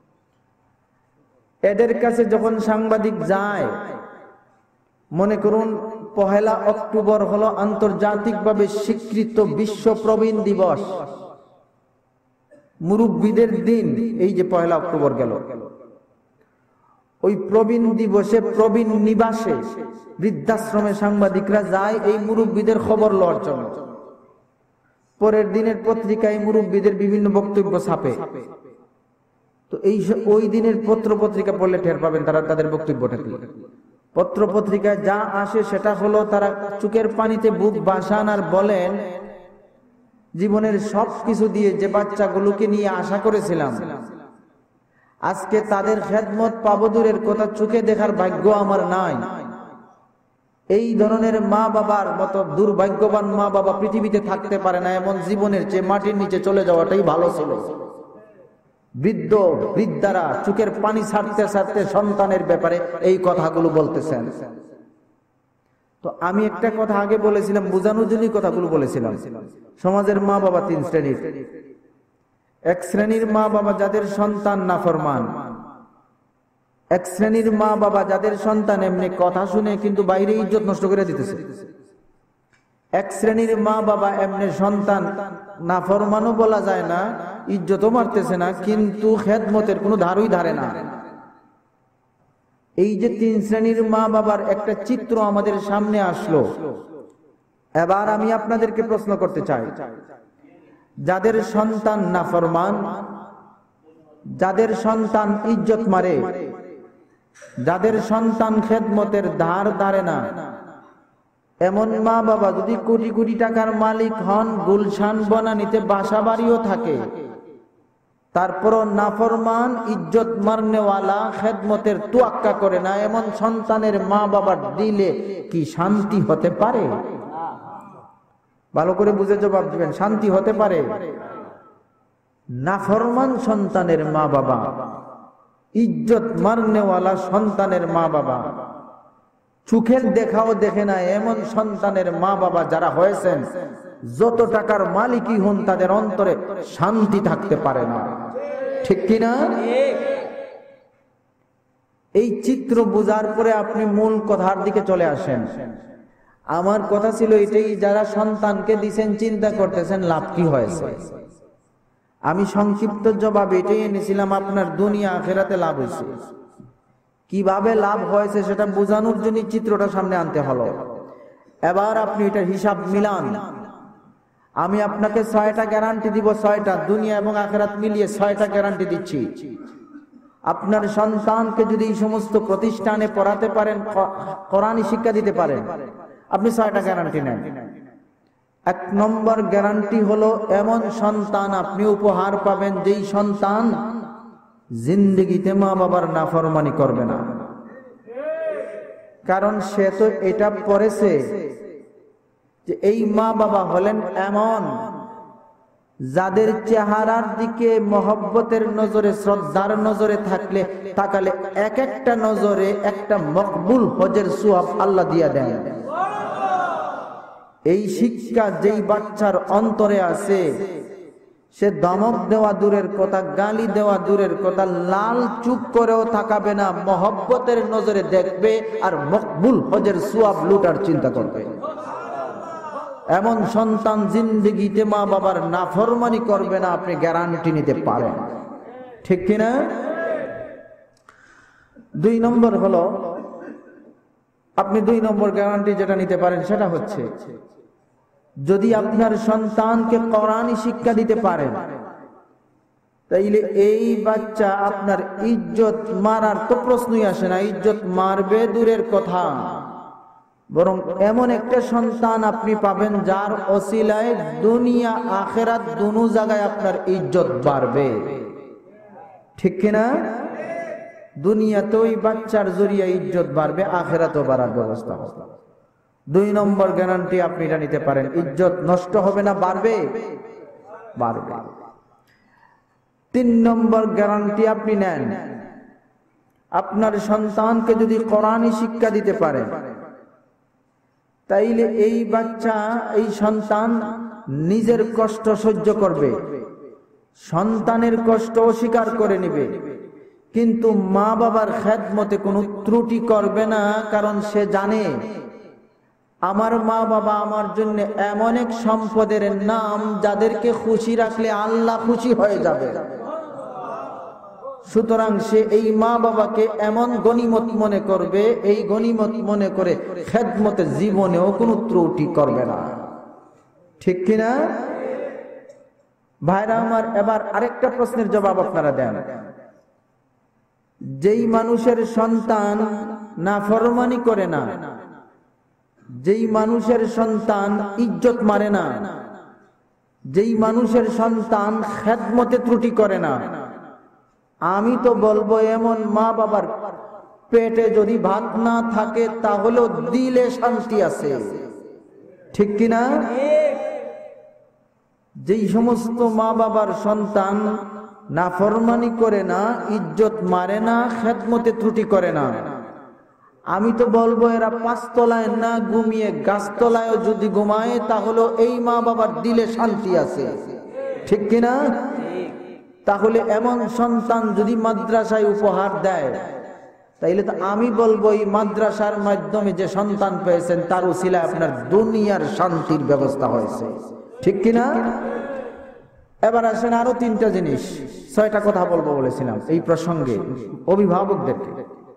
[SPEAKER 1] এদের কাছে যখন সাংবাদিক যায়, মনে করুন 1 অক্টোবর হলো আন্তর্জাতিকভাবে স্বীকৃত বিশ্ব প্রবীণ দিবস, মুরব্বীদের দিন। এই যে 1 অক্টোবর গেল, ওই প্রবীণ দিবসে প্রবীণ নিবাসে বৃদ্ধাশ্রমে সাংবাদিকরা যায় এই মুরব্বীদের খবর লওয়ার জন্য। পরের দিনের পত্রিকায় মুরব্বীদের বিভিন্ন বক্তব্য ছাপে। তো ওই দিনের পত্র পত্রিকা পড়লে টের পাবেন তারা তাদের বক্তব্যটা কি। পত্র পত্রিকায় যা আসে সেটা হলো, তারা চোখের পানিতে বুক ভাসান আর বলেন, জীবনের সব কিছু দিয়ে যে বাচ্চাগুলোকে নিয়ে আশা করেছিলাম, আজকে তাদের খেদমত পাবো দূরের কথা, চোখে দেখার ভাগ্য আমার নাই। এই ধরনের মা বাবার মতো দুর্ভাগ্যবান মা বাবা পৃথিবীতে থাকতে পারে না, এমন জীবনের চেয়ে মাটির নিচে চলে যাওয়াটাই ভালো ছিল। বৃদ্ধারা চোখের পানি ছাড়তে ছাড়তে সন্তানের ব্যাপারে এই কথাগুলো বলতেছেন। তো আমি একটা কথা আগে বলেছিলাম, বোঝানোর জন্যই কথাগুলো বলেছিলাম। সমাজের মা বাবা 3 শ্রেণীর। এক শ্রেণীর মা বাবা যাদের সন্তান নাফরমান, এক শ্রেণীর মা বাবা যাদের সন্তান এমনি কথা শুনে কিন্তু বাইরে ইজ্জত নষ্ট করে দিতেছে। এক শ্রেণীর মা বাবা এমনি সন্তান নাফরমানও বলা যায় না, ইজ্জতও মারতেছে না, কিন্তু খেদমতের কোনো ধারই ধারে না। এই যে 3 শ্রেণীর মা বাবার একটা চিত্র আমাদের সামনে আসলো। এবার আমি আপনাদেরকে প্রশ্ন করতে চাই, যাদের সন্তান নাফরমান, যাদের সন্তান ইজ্জত মারে, যাদের সন্তান খেদমতের ধার ধারে না, এমন মা বাবা যদি কোটি কোটি টাকার মালিক হন, গুলশান বনানীতে বাসা বাড়িও থাকে, তারপরও নাফরমান, ইজ্জত মারনেওয়ালা, খেদমতের তোয়াক্কা করে না, এমন সন্তানের মা বাবার দিলে কি শান্তি হতে পারে? ভালো করে বুঝে জবাব দিবেন, শান্তি হতে পারে? নাফরমান সন্তানের মা বাবা, ইজ্জত মারনেওয়ালা সন্তানের মা বাবা, চোখের দেখাও দেখে না এমন সন্তানের মা বাবা যারা হয়েছেন, যত টাকার মালিকই হন তাদের অন্তরে শান্তি থাকতে পারে না, ঠিক কিনা? এই চিত্র বোঝার পরে আপনি মূল কথার দিকে চলে আসেন। আমার কথা ছিল এটাই, যারা সন্তানকে দিছেন চিন্তা করতেছেন লাভ কি হয়েছে। আমি সংক্ষিপ্ত জবাব এটাই এনেছিলাম, আপনার দুনিয়া আখিরাতে লাভ হয়েছে। কিভাবে লাভ হয়েছে সেটা বোঝানোর জন্য চিত্রটা সামনে আনতে হলো। এবার আপনি এটার হিসাব মিলান। আমি আপনাকে 6টা গ্যারান্টি দিব, 6টা, দুনিয়া এবং আখিরাত মিলিয়ে 6টা গ্যারান্টি দিচ্ছি। আপনার সন্তানকে যদি এই সমস্ত প্রতিষ্ঠানে পড়াতে পারেন, কোরআনী শিক্ষা দিতে পারেন, আপনি 6টা গ্যারান্টি নেন। 1 নম্বর গ্যারান্টি হলো এমন সন্তান আপনি উপহার পাবেন যেই সন্তান জিন্দেগিতে মা বাবার নাফরমানি করবে না। কারণ সে তো এটা পড়েছে যে এই মা বাবা হলেন এমন যাদের চেহারার দিকে মহব্বতের নজরে, শ্রদ্ধার নজরে তাকালে এক একটা নজরে একটা মকবুল হজের সওয়াব আল্লাহ দিয়া দেন। এই শিক্ষা যেই বাচ্চার অন্তরে আছে, সে ধমক দেওয়া দূরের কথা, গালি দেওয়া দূরের কথা, লাল চুপ করেও তাকাবে না, মহব্বতের নজরে দেখবে আর মকবুল হজের সওয়াব লুটার চিন্তা করবে। এমন সন্তান জিন্দেগিতে মা বাবার নাফরমানি করবে না, আপনি গ্যারান্টি নিতে পারেন, ঠিক কিনা? 2 নম্বর হলো, আপনি 2 নম্বর গ্যারান্টি যেটা নিতে পারেন সেটা হচ্ছে, যদি আপনার সন্তানকে কোরআনী শিক্ষা দিতে পারেন, তাইলে এই বাচ্চা আপনার ইজ্জত মারার তো প্রশ্নই আসে না। ইজ্জত মারবে দূরের কথা, বরং এমন একটা সন্তান আপনি পাবেন যার ওসিলায় দুনিয়া আখিরাত দুনো জায়গায় আপনার ইজ্জত বাড়বে, ঠিক কিনা? দুনিয়াতে ওই বাচ্চার জরিয়া ইজ্জত বাড়বে, আখিরাতেও বাড়ার ব্যবস্থা হবে। 2 নম্বর গ্যারান্টি আপনি এটা নিতে পারেন, ইজ্জত নষ্ট হবে না, বাড়বে, বাড়বে। 3 নম্বর গ্যারান্টি আপনি নেন, আপনার সন্তানকে যদি কোরআনী শিক্ষা দিতে পারেন, তাইলে এই বাচ্চা, এই সন্তান নিজের কষ্ট সহ্য করবে, সন্তানের কষ্ট অস্বীকার করে নেবে, কিন্তু মা বাবার খেদমতে কোনো ত্রুটি করবে না। কারণ সে জানে আমার মা বাবা আমার জন্য এমন এক সম্পদের নাম যাদেরকে খুশি রাখলে আল্লাহ খুশি হয়ে যাবে। সুতরাং সে এই মা বাবাকে এমন গনিমত মনে করবে, এই গনিমত মনে করে খেদমতে জীবনেও কোনো ত্রুটি করবে না, ঠিক কিনা? ভাইরা আমার, এবার আরেকটা প্রশ্নের জবাব আপনারা দেন। যেই মানুষের সন্তান নাফরমানি করে না, যেই মানুষের সন্তান ইজ্জত মারে না, যেই মানুষের সন্তান খেদমতে ত্রুটি করে না, আমি তো বলবো এমন মা বাবার পেটে যদি ভাত না থাকে তাহলেও দিলে শান্তি আছে, ঠিক কিনা? যেই সমস্ত মা বাবার সন্তান নাফরমানি করে না, ইজ্জত মারে না, খেদমতে ত্রুটি করে না, আমি তো বলবো এরা 5 তলায় না ঘুমিয়ে গাছতলায় যদি ঘুমায় তাহলে এই মা বাবার দিলে শান্তি আছে, ঠিক কিনা? তাহলে এমন সন্তান যদি মাদ্রাসায় উপহার দেয়, তাইলে তো আমি বলবো এই মাদ্রাসার মাধ্যমে যে সন্তান পেয়েছেন তার উসিলায় আপনার দুনিয়ার শান্তির ব্যবস্থা হয়েছে, ঠিক কিনা? এবার আসেন আরো 3টা জিনিস, 6টা কথা বলবো বলেছিলাম এই প্রসঙ্গে অভিভাবকদেরকে।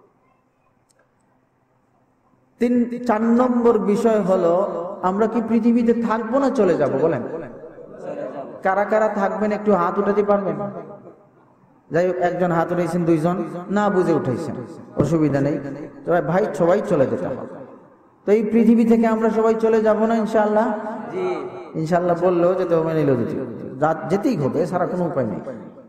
[SPEAKER 1] 4 নম্বর বিষয় হলো, আমরা কি পৃথিবীতে থাকবো না চলে যাব? বলেন, কারা কারা থাকবেন একটু হাত উঠাতে পারবেন? যাই হোক, একজন হাত উঠেছেন, 2 জন না বুঝে উঠেছেন, অসুবিধা নেই। তবে ভাই সবাই চলে যেতে হবে। তো এই পৃথিবী থেকে আমরা সবাই চলে যাব না ইনশাআল্লাহ? ইনশাআল্লাহ বললেও যেতে হবে, নিলেও যেতেই হবে, সারা কোনো উপায় নেই।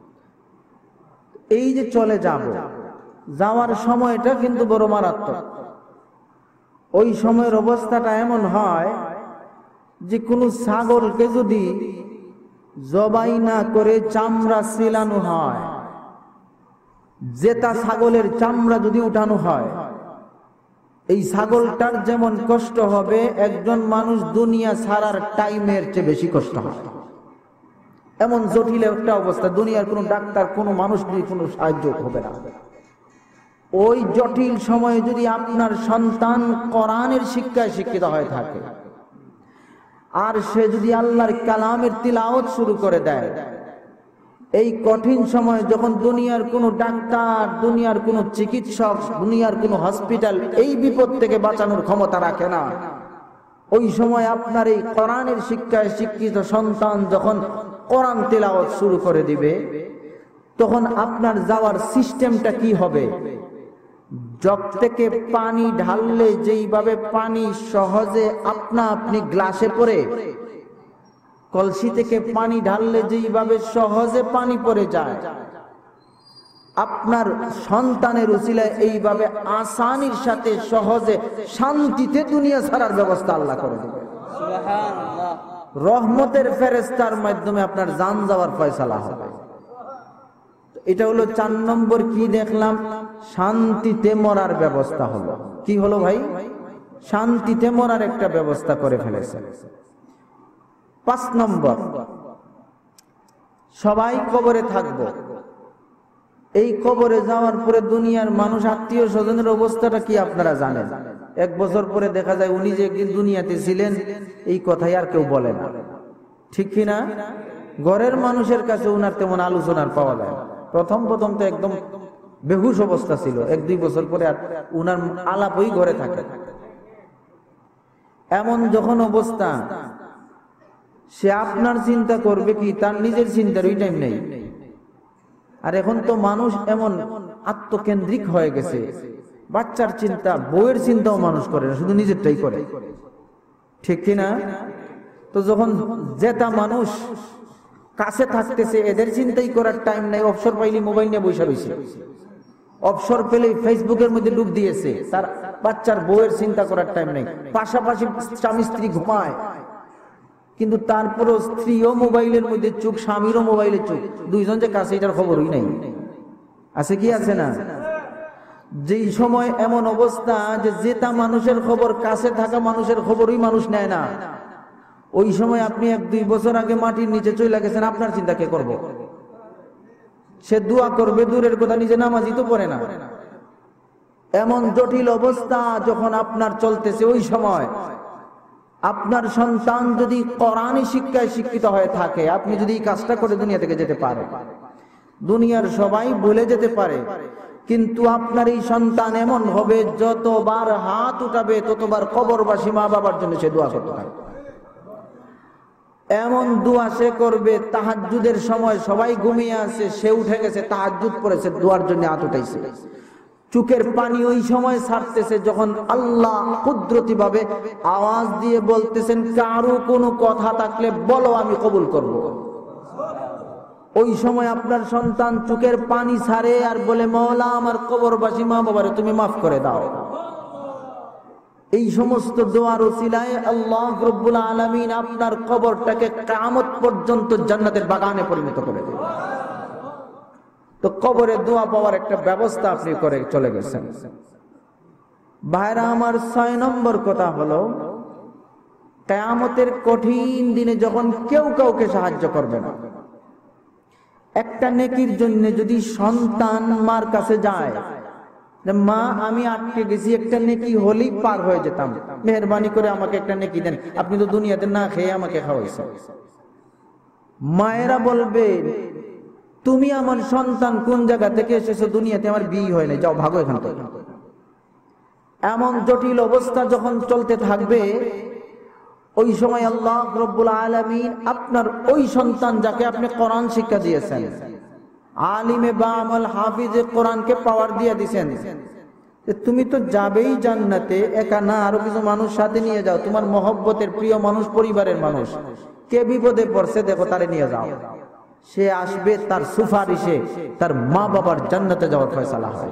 [SPEAKER 1] এই যে চলে যাব, যাওয়ার সময়টা কিন্তু বড় মারাত্মক। ওই সময়ের অবস্থাটা এমন হয় যে কোনো ছাগলকে যদি জবাই না করে চামড়া ছিলানো হয়, জেতা ছাগলের চামড়া যদি উঠানো হয়, এই ছাগলটার যেমন কষ্ট হবে, একজন মানুষ দুনিয়া ছাড়ার টাইমের চেয়ে বেশি কষ্ট হয়। এমন জটিল একটা অবস্থা, দুনিয়ার কোনো ডাক্তার, কোনো মানুষ যদি কোনো সাহায্য হবে না। ওই জটিল সময়ে যদি আপনার সন্তান কোরআনের শিক্ষায় শিক্ষিত হয়ে থাকে, আর সে যদি আল্লাহর কালামের তিলাওয়াত শুরু করে দেয়, এই কঠিন সময়ে যখন দুনিয়ার কোনো ডাক্তার, দুনিয়ার কোনো চিকিৎসক, দুনিয়ার কোনো হসপিটাল এই বিপদ থেকে বাঁচানোর ক্ষমতা রাখে না, ওই সময় আপনার এই কোরআনের শিক্ষায় শিক্ষিত সন্তান যখন কোরআন তিলাওয়াত শুরু করে দিবে, তখন আপনার যাওয়ার সিস্টেমটা কি হবে? জগ থেকে পানি ঢাললে যেইভাবে পানি সহজে আপনি গ্লাসে পড়ে, কলসি থেকে পানি ঢাললে যেইভাবে সহজে পানি পড়ে যায়, আপনার সন্তানের উসিলায় এইভাবে আসানির সাথে সহজে শান্তিতে দুনিয়া ছাড়ার ব্যবস্থা আল্লাহ করে দেবে। সুবহানাল্লাহ। রহমতের ফেরেশতার মাধ্যমে আপনার জান যাওয়ার ফয়সালা হবে। এটা হলো 4 নম্বর। কি দেখলাম? শান্তিতে মরার ব্যবস্থা হলো। কি হলো ভাই? শান্তিতে মরার একটা ব্যবস্থা করে ফেলেছে। 5 নম্বর, সবাই কবরে থাকবো। এই কবরে যাওয়ার পরে দুনিয়ার মানুষ, আত্মীয় স্বজনের অবস্থাটা কি আপনারা জানেন? 1 বছর পরে দেখা যায় উনি যে একদিন দুনিয়াতে ছিলেন এই কথাই আর কেউ বলে না, ঠিক কিনা? ঘরের মানুষের কাছে উনার তেমন আলোচনার পাওয়া যায়। প্রথম তো একদম বেহুশ অবস্থা ছিল, 1-2 বছর পরে আর উনার আলাপই ঘরে থাকে। এমন যখন অবস্থা, সে আপনার চিন্তা করবে কি? তার নিজের চিন্তার ওই টাইম নেই। আর এখন তো মানুষ এমন আত্মকেন্দ্রিক হয়ে গেছে, বাচ্চার চিন্তা, বউয়ের চিন্তাও মানুষ করে না, শুধু নিজেরটাই করে, ঠিক কিনা? তো যখন যেটা মানুষ কাছে থাকতেছে এদের চিন্তাই করার টাইম নাই, অবসর পাইলে মোবাইল নিয়ে বসে রয়েছে, অবসর পেলে ফেসবুকের মধ্যে ডুব দিয়েছে, তার বাচ্চার বউয়ের চিন্তা করার টাইম নেই। পাশাপাশি স্বামী স্ত্রী ঘুমায়, কিন্তু তারপরও স্ত্রীও মোবাইলের মধ্যে চুপ, স্বামীরও মোবাইলে চুপ, দুইজন যে কাছে এটার খবরই নাই। আছে কি আছে না? যেই সময় এমন অবস্থা যে যেটা মানুষের খবর, কাছে থাকা মানুষের খবরই মানুষ নেয় না, ওই সময় আপনি 1-2 বছর আগে মাটির নিচে চলে গেছেন, আপনার চিন্তা কে করবে? সে দোয়া করবে দূরের কথা, নিজে নামাজই তো পড়ে না। এমন জটিল অবস্থা যখন আপনার চলতেছে, ওই সময় আপনার সন্তান যদি কোরআনী শিক্ষায় শিক্ষিত হয়ে থাকে, আপনি যদি এই কাজটা করে দুনিয়া থেকে যেতে পারে, দুনিয়ার সবাই ভুলে যেতে পারে, কিন্তু আপনার এই সন্তান এমন হবে যতবার হাত উঠাবে ততবার কবরবাসী মা বাবার জন্য সে দোয়া করতে থাকবে। এমন দোয়া সে করবে, তাহাজ্জুদের সময় সবাই ঘুমিয়ে আছে, সে উঠে গেছে, তাহাজ্জুদ পড়েছে, দোয়ার জন্য হাত উঠাইছে। চোখের পানি ওই সময় ছাড়তেছে যখন আল্লাহ কুদরতি ভাবে আওয়াজ দিয়ে বলতেছেন, কারো কোনো কথা থাকলে বলো, আমি কবুল করব। ওই সময় আপনার সন্তান চোখের পানি ছাড়ে আর বলে, মওলা আমার কবরবাসী মা বাবারে তুমি মাফ করে দাও। এই সমস্ত দোয়ার ওসিলায় আল্লাহ রাব্বুল আলামিন আপনার কবরটাকে কিয়ামত পর্যন্ত জান্নাতের বাগানে পরিণত করে দেবে। তো কবরে দোয়া পাওয়ার একটা ব্যবস্থা আপনি করে চলে গেছেন। ভাইরা আমার, 6 নম্বর কথা হলো, কিয়ামতের কঠিন দিনে যখন কেউ কাউকে সাহায্য করবে না, একটা নেকির জন্য যদি সন্তান মার কাছে যায়, মা আমি আটকে গেছি, একটা নেকি হলেই পার হয়ে যেতাম, মেহেরবানি করে আমাকে একটা নেকি দেন, আপনি তো দুনিয়াতে না খেয়ে আমাকে খাওয়াইছেন। মায়েরা বলবে, তুমি আমার সন্তান, কোন জায়গা থেকে এসেছো, দুনিয়াতে আমার বিয়ে হয় না, যাও ভাগো এখান থেকে। এমন জটিল অবস্থা যখন চলতে থাকবে, ওই সময় আল্লাহ রাব্বুল আলামিন আপনার ওই সন্তান যাকে আপনি কোরআন শিক্ষা দিয়েছেন, আলিমে বা আমল হাফিজে কোরআনকে পাওয়ার দিয়ে দিয়েছেন, তুমি তো যাবেই জান্নাতে, একা না আরো কিছু মানুষ সাথে নিয়ে যাও, তোমার মহব্বতের প্রিয় মানুষ, পরিবারের মানুষ, কে বিপদে পড়ছে দেখো, তারে নিয়ে যাও, সে আসবে, তার সুপারিশে তার মা বাবার জান্নাতে যাওয়ার ফয়সালা হয়।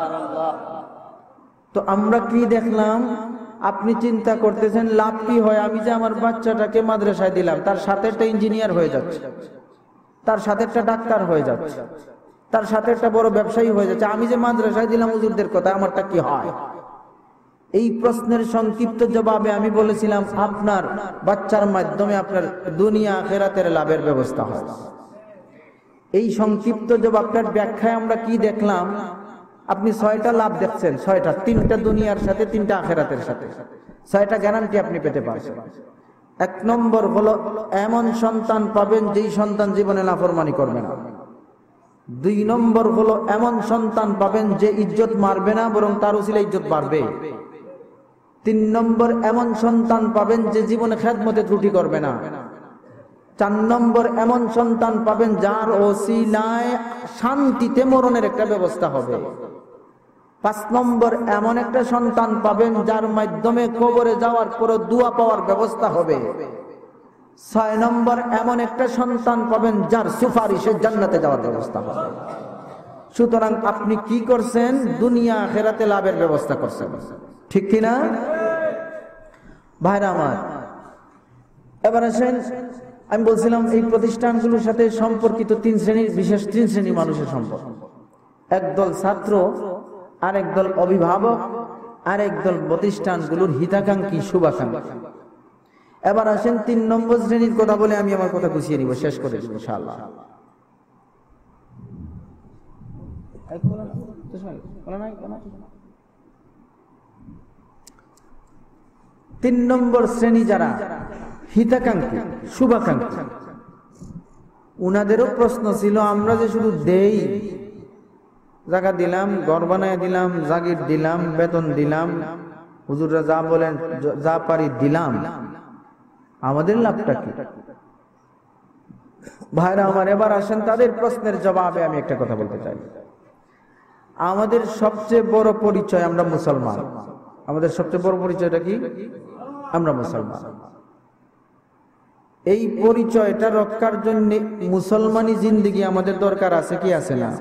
[SPEAKER 1] তো আমরা কি দেখলাম? আপনি চিন্তা করতেছেন লাভ কি হয়? আমি যে আমার বাচ্চাটাকে মাদ্রাসায় দিলাম, তার সাথে একটা ইঞ্জিনিয়ার হয়ে যাচ্ছে, তার সাথে একটা ডাক্তার হয়ে যাচ্ছে, তার সাথে একটা বড় ব্যবসায়ী হয়ে যাচ্ছে, আমি যে মাদ্রাসায় দিলাম হুজুরদের কথা, আমারটা কি হয়? এই প্রশ্নের সংক্ষিপ্ত জবাবে আমি বলেছিলাম, আপনার বাচ্চার মাধ্যমে আপনার দুনিয়া আখিরাতের লাভের ব্যবস্থা হয়। এই সংক্ষিপ্ত জবাবটার ব্যাখ্যায় আমরা কি দেখলাম? আপনি 6টা লাভ দেখছেন, 6টা, 3টা দুনিয়ার সাথে, 3টা আখিরাতের সাথে, 6টা গ্যারান্টি আপনি পেতে পারছেন। 1 নম্বর হলো এমন সন্তান পাবেন যেই সন্তান জীবনে নাফরমানি করবে না। 2 নম্বর হলো এমন সন্তান পাবেন যে ইজ্জত মারবে না, বরং তার উসিলায় ইজ্জত বাড়বে। 3 নম্বর এমন সন্তান পাবেন যে জীবনে খেদমতে ত্রুটি করবে না। 4 নম্বর এমন সন্তান পাবেন যার ওসিলায় শান্তিতে মরণের একটা ব্যবস্থা হবে। 5 নম্বর এমন একটা সন্তান পাবেন যার মাধ্যমে কবরে যাওয়ার পরে দোয়া পাওয়ার ব্যবস্থা হবে। 6 নম্বর এমন একটা সন্তান পাবেন যার সুপারিশে জান্নাতে যাওয়ার ব্যবস্থা হবে। সুতরাং আপনি কি করছেন? দুনিয়া আখিরাতে লাভের ব্যবস্থা করছেন, ঠিক কি না ভাইরা আমার? এবার আসেন, আমি বলছিলাম এই প্রতিষ্ঠানগুলোর সাথে সম্পর্কিত 3 শ্রেণীর, বিশেষ 3 শ্রেণীর মানুষের সম্পর্ক। একদল ছাত্র, আরেক দল অভিভাবক, আরেক দল প্রতিষ্ঠানগুলোর হিতাকাঙ্ক্ষী, শুভাকাঙ্ক্ষী। এবার আসেন 3 নম্বর শ্রেণীর কথা বলে আমি আমার কথা গুছিয়ে নিব, শেষ করে দেব ইনশাআল্লাহ। 3 নম্বর শ্রেণী যারা হিতাকাঙ্ক্ষী, শুভাকাঙ্ক্ষী, উনাদেরও প্রশ্ন ছিল, আমরা যে শুধু দেই, জায়গা দিলাম, ঘর বানায় দিলাম, জাগির দিলাম, বেতন দিলাম, হুজুররা যা বলেন যা পারি দিলাম, আমাদের লাভটা কি? ভাইরা আমার, এবার আসেন তাদের প্রশ্নের জবাবে আমি একটা কথা বলতে চাই। আমাদের সবচেয়ে বড় পরিচয় আমরা মুসলমান। আমাদের সবচেয়ে বড় পরিচয়টা কি? আমরা মুসলমান। এই পরিচয়টা রক্ষার জন্য মুসলমানি জিন্দেগি আমাদের দরকার আছে কি আছে না?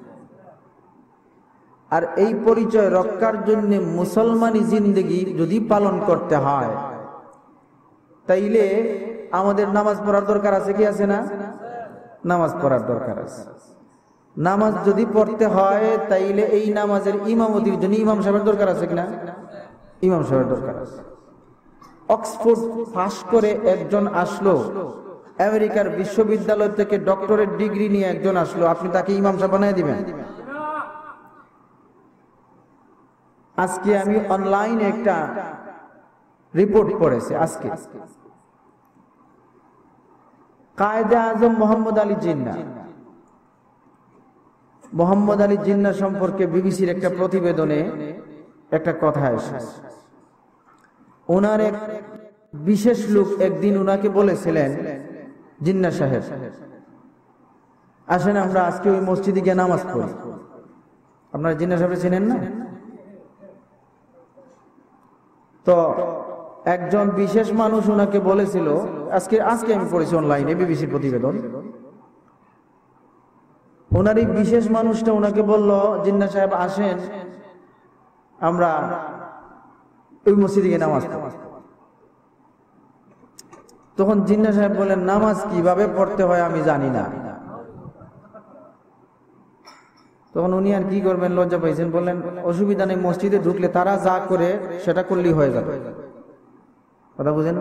[SPEAKER 1] আর এই পরিচয় রক্ষার জন্য মুসলমানি জিন্দেগি যদি পালন করতে হয়, তাইলে আমাদের নামাজ পড়ার দরকার আছে কি আছে না? নামাজ পড়ার দরকার আছে। নামাজ যদি পড়তে হয়, তাইলে এই নামাজের ইমামতির জন্য ইমাম সাহেবের দরকার আছে কিনা? ইমাম সাহেবের দরকার আছে। অক্সফোর্ড পাশ করে একজন আসলো, আমেরিকার বিশ্ববিদ্যালয় থেকে ডক্টরেট ডিগ্রি নিয়ে একজন আসলো, আপনি তাকে ইমাম সাহেব বানিয়ে দিবেন? আজকে আমি অনলাইনে একটা রিপোর্ট পড়েছি, আজকে কায়েদে আজম মোহাম্মদ আলী জিন্নাহ, মোহাম্মদ আলী জিন্নাহ সম্পর্কে বিবিসির একটা প্রতিবেদনে একটা কথা এসেছে। ওনার এক বিশেষ লোক একদিন ওনাকে বলেছিলেন, জিন্নাহ সাহেব আসেন আমরা আজকে ওই মসজিদে গিয়ে নামাজ পড়ি। আপনারা জিন্নাহ সাহেব চিনেন না? তো একজন বিশেষ মানুষ ওনাকে বলেছিল, আজকে আমি পড়েছি অনলাইনে বিবিসির প্রতিবেদন, ওনার এই বিশেষ মানুষটা ওনাকে বলল, জিন্নাহ সাহেব আসেন আমরা ওই মসজিদে গিয়ে নামাজ পড়ি। তখন জিন্নাহ সাহেব বললেন, নামাজ কিভাবে পড়তে হয় আমি জানি না। তখন উনি আর কি করবেন, লজ্জা পাইছেন, বললেন অসুবিধা নেই, মসজিদে ঢুকলে তারা যা করে সেটা করলেই হয়ে যাবে। কথা বুঝেন?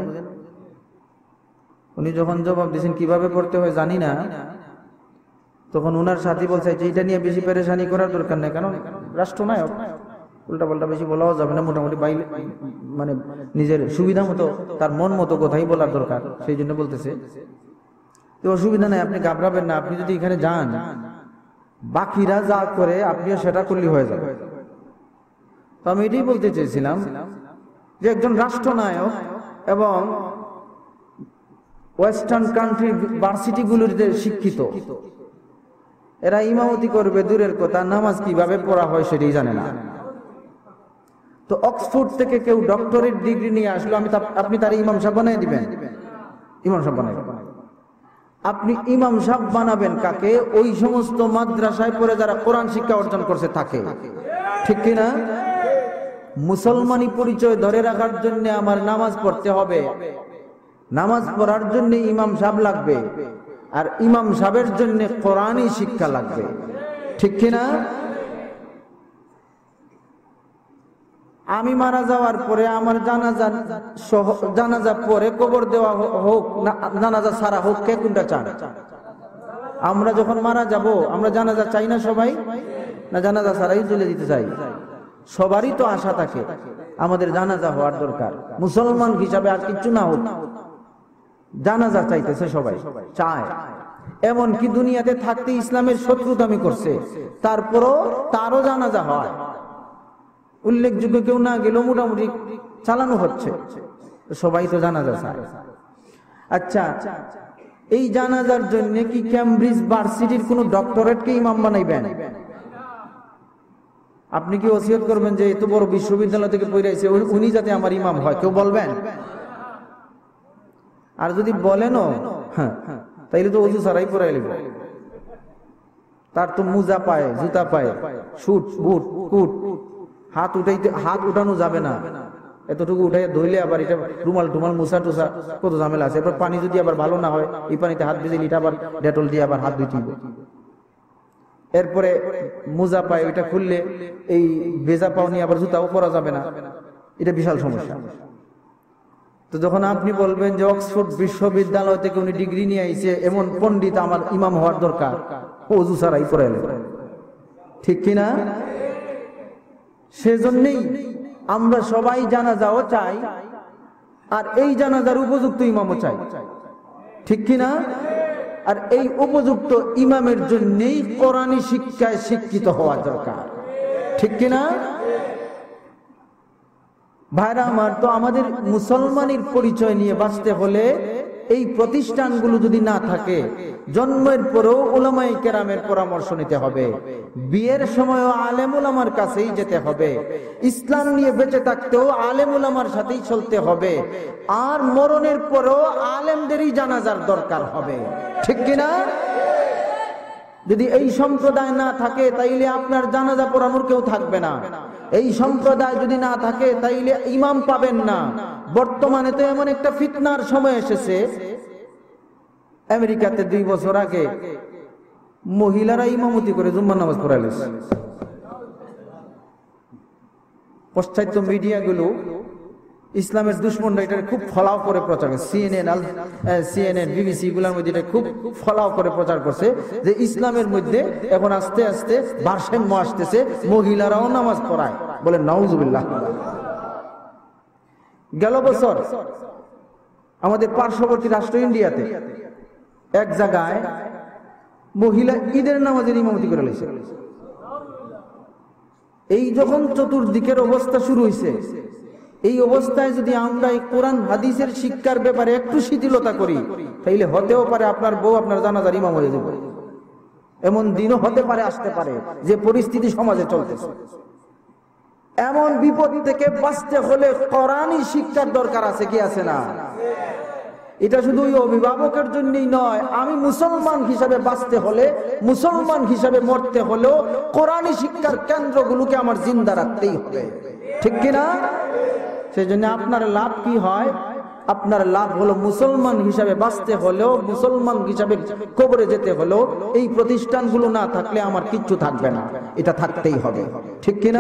[SPEAKER 1] উনি যখন জবাব দিয়েছেন কিভাবে পড়তে হয় জানি না, তখন উনার সাথী বলছে যে এটা নিয়ে বেশি পেরেশানি করার দরকার নেই, কারণ রাষ্ট্রনায়ক, উল্টা পাল্টা বেশি বলাও যাবে না, মোটামুটি মানে নিজের সুবিধা মতো তার মন মতো কথাই বলার দরকার, সেই জন্য বলতেছে। তো অসুবিধা নাই, আপনি ঘাবড়াবেন না, আপনি যদি এখানে যান বাকিরা যা করে আপনিও সেটা করলে হয়ে যাবে। তো আমি এটাই বলতে চেয়েছিলাম যে একজন রাষ্ট্রনায়ক এবং ওয়েস্টার্ন কান্ট্রি ভার্সিটিগুলোর যে শিক্ষিত, এরা ইমামতি করবে দূরের কথা, নামাজ কিভাবে পড়া হয় সেটাই জানে না। তো অক্সফোর্ড থেকে কেউ ডক্টরেট ডিগ্রি নিয়ে আসলো, আপনি তার ইমাম সাহেব বানিয়ে দিবেন? ইমাম সাহেব বানাই, আপনি ইমাম সাহেব বানাবেন কাকে? ওই সমস্ত মাদ্রাসায় পড়ে যারা কোরআন শিক্ষা অর্জন করছে তাকে, ঠিক কিনা? মুসলমানি পরিচয় ধরে রাখার জন্য আমার নামাজ পড়তে হবে, নামাজ পড়ার জন্য ইমাম সাহেব লাগবে, আর ইমাম সাহেবের জন্য কোরআনী শিক্ষা লাগবে, ঠিক কিনা? আমি মারা যাওয়ার পরে আমার জানাজা পরে কবর দেওয়া হোক না জানাজা সারা হোক, কে কোনটা চান? আমরা যখন মারা যাব আমরা জানাজা চাই না সবাই, না জানাজা সারাই চলে দিতে চাই? সবারই তো আশা থাকে আমাদের জানাজা হওয়ার দরকার, মুসলমান হিসাবে আর কিছু না হোক জানাজা চাইতেছে, সবাই চায়। এমনকি দুনিয়াতে থাকতে ইসলামের শত্রুতামি করছে, তারপরও তারও জানাজা হয়, উল্লেখযোগ্য কেউ না গেলেও মোটামুটি চালানো হচ্ছে, সবাই তো জানাজা চায়। আচ্ছা, এই জানাজার জন্য কি ক্যামব্রিজ ভার্সিটির কোন ডক্টরেটকে ইমাম বানাইবেন? আপনি কি ওসিয়ত করবেন যে এত বড় বিশ্ববিদ্যালয় থেকে পড়ে আইছে উনি যাতে আমার ইমাম হয়? কেউ বলবেন? আর যদি বলেনও, হ্যাঁ, তাইলে তো ওযু ছাড়াই পড়াই লিব। তার তো মোজা পায়, জুতা পায়, শুট বুট কুট, হাত উঠানো যাবে না, এতটুকু উঠাই ধইলে আবার এটা রুমাল টুমাল মুছা টুসা কত ঝামেলা আছে। এবার পানি যদি আবার ভালো না হয়, এই পানিতে হাত ভিজে এটা আবার ডেটল দিয়ে আবার হাত ধুইতে হবে। এরপরে মোজা পায়, ওইটা খুললে এই ভেজা পাও নিয়ে আবার জুতাও পরা যাবে না, এটা বিশাল সমস্যা। তো যখন আপনি বলবেন যে অক্সফোর্ড বিশ্ববিদ্যালয় থেকে উনি ডিগ্রি নিয়ে আইছে, এমন পণ্ডিত আমার ইমাম হওয়ার দরকার, ওযু ছাড়াই পড়াইলেন, ঠিক কিনা? সেজন্যই আমরা সবাই জানাজাও চাই, আর এই জানাজার উপযুক্ত ইমামও চাই, ঠিক কিনা? আর এই উপযুক্ত ইমামের জন্যই কোরআনী শিক্ষায় শিক্ষিত হওয়া দরকার, ঠিক কিনা? ভাইরা আমার, তো আমাদের মুসলমানের পরিচয় নিয়ে বাঁচতে হলে এই প্রতিষ্ঠানগুলো যদি না থাকে, জন্মের পরেও উলামায়ে কেরামের পরামর্শ নিতে হবে, বিয়ের সময়ও আলেম উলামার কাছেই যেতে হবে, ইসলাম নিয়ে বেঁচে থাকতেও আলেম উলামার সাথেই চলতে হবে, আর মরণের পরেও আলেমদেরই জানাজার দরকার হবে, ঠিক কিনা? যদি এই সম্প্রদায় না থাকে তাইলে আপনার জানাজা পড়ানোর কেউ থাকবে না। এই সম্প্রদায় যদি না থাকে তাইলে ইমাম পাবেন না। বর্তমানে তো এমন একটা ফিতনার সময় এসেছে, আমেরিকাতে 2 বছর আগে মহিলারা ইমামতি করে জুম্মার নামাজ পড়াইল। পাশ্চাত্য মিডিয়াগুলো, ইসলামের দুশ্মনরা এটা খুব ফলাও করে প্রচার করে। সিএনএন বিবিসি গুলোর মধ্যে এটা খুব ফলাও করে প্রচার করছে যে ইসলামের মধ্যে এখন আস্তে আস্তে ভারসাম্য আসতেছে, মহিলারাও নামাজ পড়ায়, বলে নাউজুবিল্লাহ। গেল বছর আমাদের পার্শ্ববর্তী রাষ্ট্র ইন্ডিয়াতে এক জায়গায় মহিলা ঈদের নামাজের ইমামতি করে লাইছে। এই যখন চতুর্দিকের অবস্থা শুরু হয়েছে, এই অবস্থায় যদি আমরা এই কোরআন হাদিসের শিক্ষার ব্যাপারে একটু শিথিলতা করি, তাইলে হতেও পারে আপনার বউ আপনার জানাজার ইমাম হয়ে যাবে। এমন দিনও হতে পারে, আসতে পারে, যে পরিস্থিতি সমাজে চলতেছে। এমন বিপদ থেকে বাঁচতে হলে কোরআনী শিক্ষার দরকার আছে কি আছে না? এটা শুধু ওই অভিভাবকের জন্যই নয়, আমি মুসলমান হিসাবে বাঁচতে হলে, মুসলমান হিসাবে মরতে হলেও কোরআনী শিক্ষার কেন্দ্রগুলোকে আমার জিন্দা রাখতেই হবে, ঠিক কিনা? সেই জন্য আপনার লাভ কি হয়? আপনার লাভ হলো মুসলমান হিসাবে বাঁচতে হলেও, মুসলমান হিসাবে কবরে যেতে হলেও এই প্রতিষ্ঠানগুলো না থাকলে আমার কিচ্ছু থাকবে না, এটা থাকতেই হবে, ঠিক কিনা?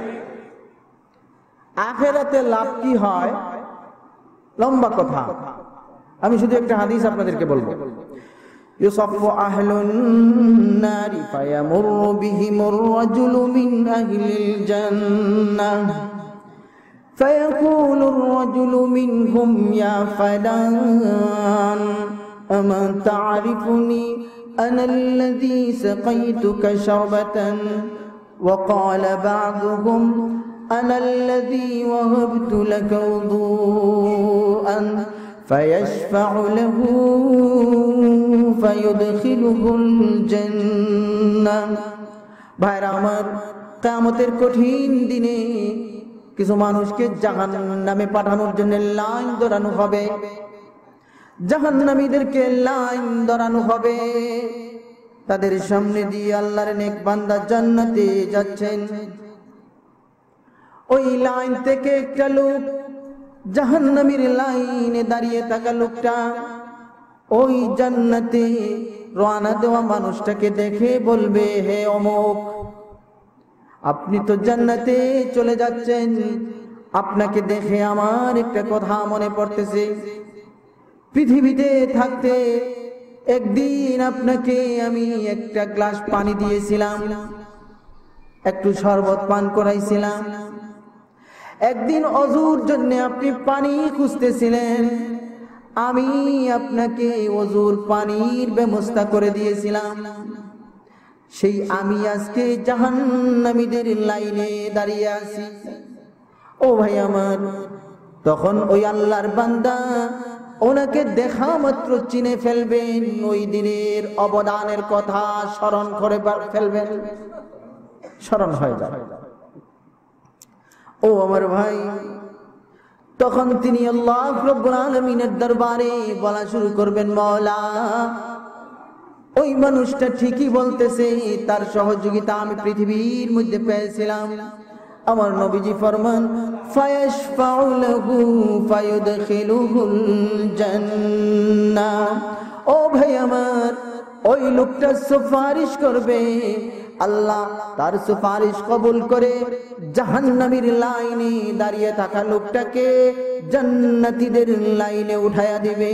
[SPEAKER 1] আখিরাতে লাভ কি হয়? লম্বা কথা, আমি শুধু একটা হাদিস আপনাদেরকে বলবো। ইউসাফু আহলুন নারি ফায়ামুরু বিহিমুর রাজুলু মিন আহলিল জান্নাহ فيقول الرجل منهم يا فلان أما تعرفني أنا الذي سقيتك شربة وقال بعضهم أنا الذي وهبت لك وضوءا فيشفع له فيدخله الجنة ভাইরা আমার, কিয়ামতের কঠিন দিনে কিছু মানুষকে জাহান্নামে পাঠানোর জন্য লাইন ধরানো হবে, জাহান্নামীদেরকে লাইন ধরানো হবে। তাদের সামনে দিয়ে আল্লাহর নেক বান্দা জান্নাতে যাচ্ছেন। ওই লাইন থেকে একটা লোক, জাহান্নামীর লাইনে দাঁড়িয়ে থাকা লোকটা ওই জান্নাতে রওনা দেওয়া মানুষটাকে দেখে বলবে, হে অমুক, আপনি তো জান্নাতে চলে যাচ্ছেন, আপনাকে দেখে আমার একটা কথা মনে পড়তেছে। পৃথিবীতে থাকতে একদিন আপনাকে আমি একটা গ্লাস পানি দিয়েছিলাম, একটু শরবত পান করাইছিলাম। একদিন অজুর জন্য আপনি পানি খুঁজতেছিলেন, আমি আপনাকে অজুর পানির ব্যবস্থা করে দিয়েছিলাম। সেই আমি আজকে জাহান্নামীদের লাইনে দাঁড়িয়ে আছি। ও ভাই আমার, তখন ওই আল্লাহর বান্দা ওনাকে দেখা মাত্র চিনে ফেলবেন, ওই দিনের অবদানের কথা স্মরণ করে ফেলবেন, স্মরণ হয়ে যাবে। ও আমার ভাই, তখন তিনি আল্লাহ রাব্বুল আলামিনের দরবারে বলা শুরু করবেন, মাওলা ওই মানুষটা ঠিকই বলতেছে, তার সহযোগিতা আমি পৃথিবীর মধ্যে পেয়েছিলাম। আমার নবীজি ফরমান, ফায়াশফাউ লাহু ফায়ুদখিলুহুল জান্নাহ। ও ভাই আমার, ওই লোকটা সুপারিশ করবে, আল্লাহ তার সুপারিশ কবুল করে জাহান্নামীর লাইনে দাঁড়িয়ে থাকা লোকটাকে জান্নাতীদের লাইনে উঠায়া দিবে।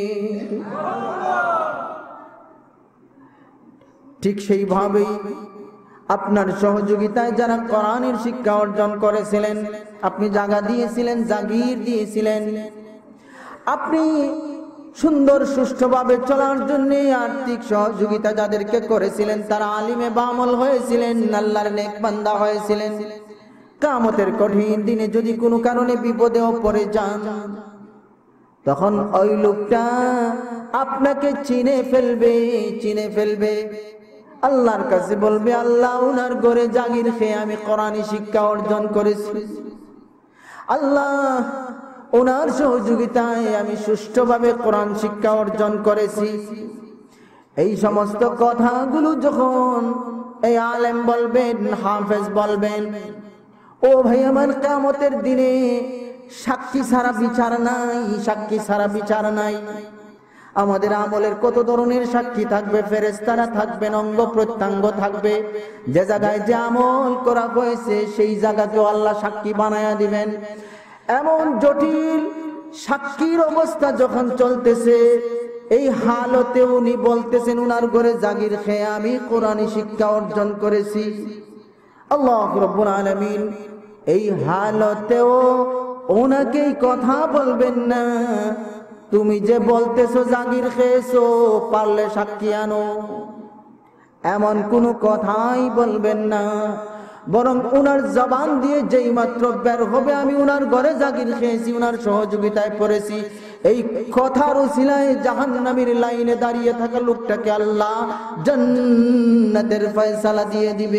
[SPEAKER 1] ঠিক সেইভাবেই আপনার সহযোগিতায় যারা কোরআনের শিক্ষা অর্জন করেছিলেন, আপনি জায়গা দিয়েছিলেন, জাগির দিয়েছিলেন, আপনি সুন্দর সুষ্ঠুভাবে চলার জন্য আর্থিক সহযোগিতা যাদেরকে করেছিলেন, তারা আলিমে বামল হয়েছিলেন, আল্লাহর নেক বান্দা হয়েছিলেন। কিয়ামতের কঠিন দিনে যদি কোনো কারণে বিপদেও পড়ে যান, তখন ওই লোকটা আপনাকে চিনে ফেলবে, আল্লাহর কাছে বলবে, আল্লাহ উনার ঘরে জাগির খেয়ে আমি কোরআনী শিক্ষা অর্জন করেছি, আল্লাহ ওনার সহযোগিতায় আমি সুষ্ঠুভাবে কোরআন শিক্ষা অর্জন করেছি। এই সমস্ত কথাগুলো যখন এই আলেম বলবেন, হাফেজ বলবেন, ও ভাই আমার, কিয়ামতের দিনে সাক্ষী ছাড়া বিচার নাই, সাক্ষী ছাড়া বিচার নাই। আমাদের আমলের কত ধরনের সাক্ষী থাকবে, ফেরেশতারা থাকবেন, অঙ্গ প্রত্যঙ্গ থাকবে। যে জায়গায় যে আমল করা হয়েছে সেই জায়গাকেও আল্লাহ সাক্ষী বানায়া দিবেন। এমন জটিল সাক্ষীর অবস্থা যখন চলতেছে, এই হালতে উনি বলতেছেন উনার ঘরে জাগির খেয়ে আমি কোরআনী শিক্ষা অর্জন করেছি। আল্লাহ রাব্বুল আলামিন এই হালতেও ওনাকেই কথা বলবেন না, তুমি যে বলতেছো জাগির খেয়েছো, পারলে সাক্ষী আনো, এমন কোনো কথাই বলবেন না। বরং উনার জবান দিয়ে যেই মাত্র বের হবে, আমি উনার ঘরে জাগির খেয়েছি, উনার সহযোগিতায় পড়েছি, এই কথার উসিলায় জাহান্নামীর লাইনে দাঁড়িয়ে থাকা লোকটাকে আল্লাহ জান্নাতের ফয়সালা দিয়ে দিবে।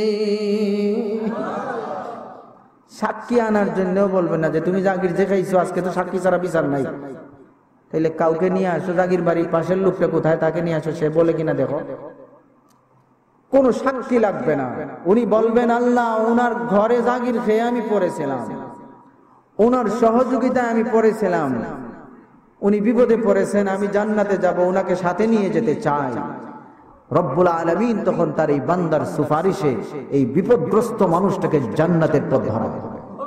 [SPEAKER 1] সাক্ষী আনার জন্য বলবেন না যে তুমি জাগির যে খাইছো, আজকে তো সাক্ষী ছাড়া বিচার নাই, তাইলে কাউকে নিয়ে আসো, জাগির বাড়ির পাশের লোকটা কোথায় তাকে নিয়ে আসো, সে বলে কিনা দেখো। কোনো সাক্ষী লাগবে না, উনি বলবেন, আল্লাহ ওনার ঘরে জাগির খেয়ে আমি পড়েছিলাম, ওনার সহযোগিতায় আমি পড়েছিলাম, উনি বিপদে পড়েছেন, আমি জান্নাতে যাব, ওনাকে সাথে নিয়ে যেতে চাই। রব্বুল আলামিন তখন তার এই বান্দার সুপারিশে এই বিপদগ্রস্ত মানুষটাকে জান্নাতের পথ ধরাবে।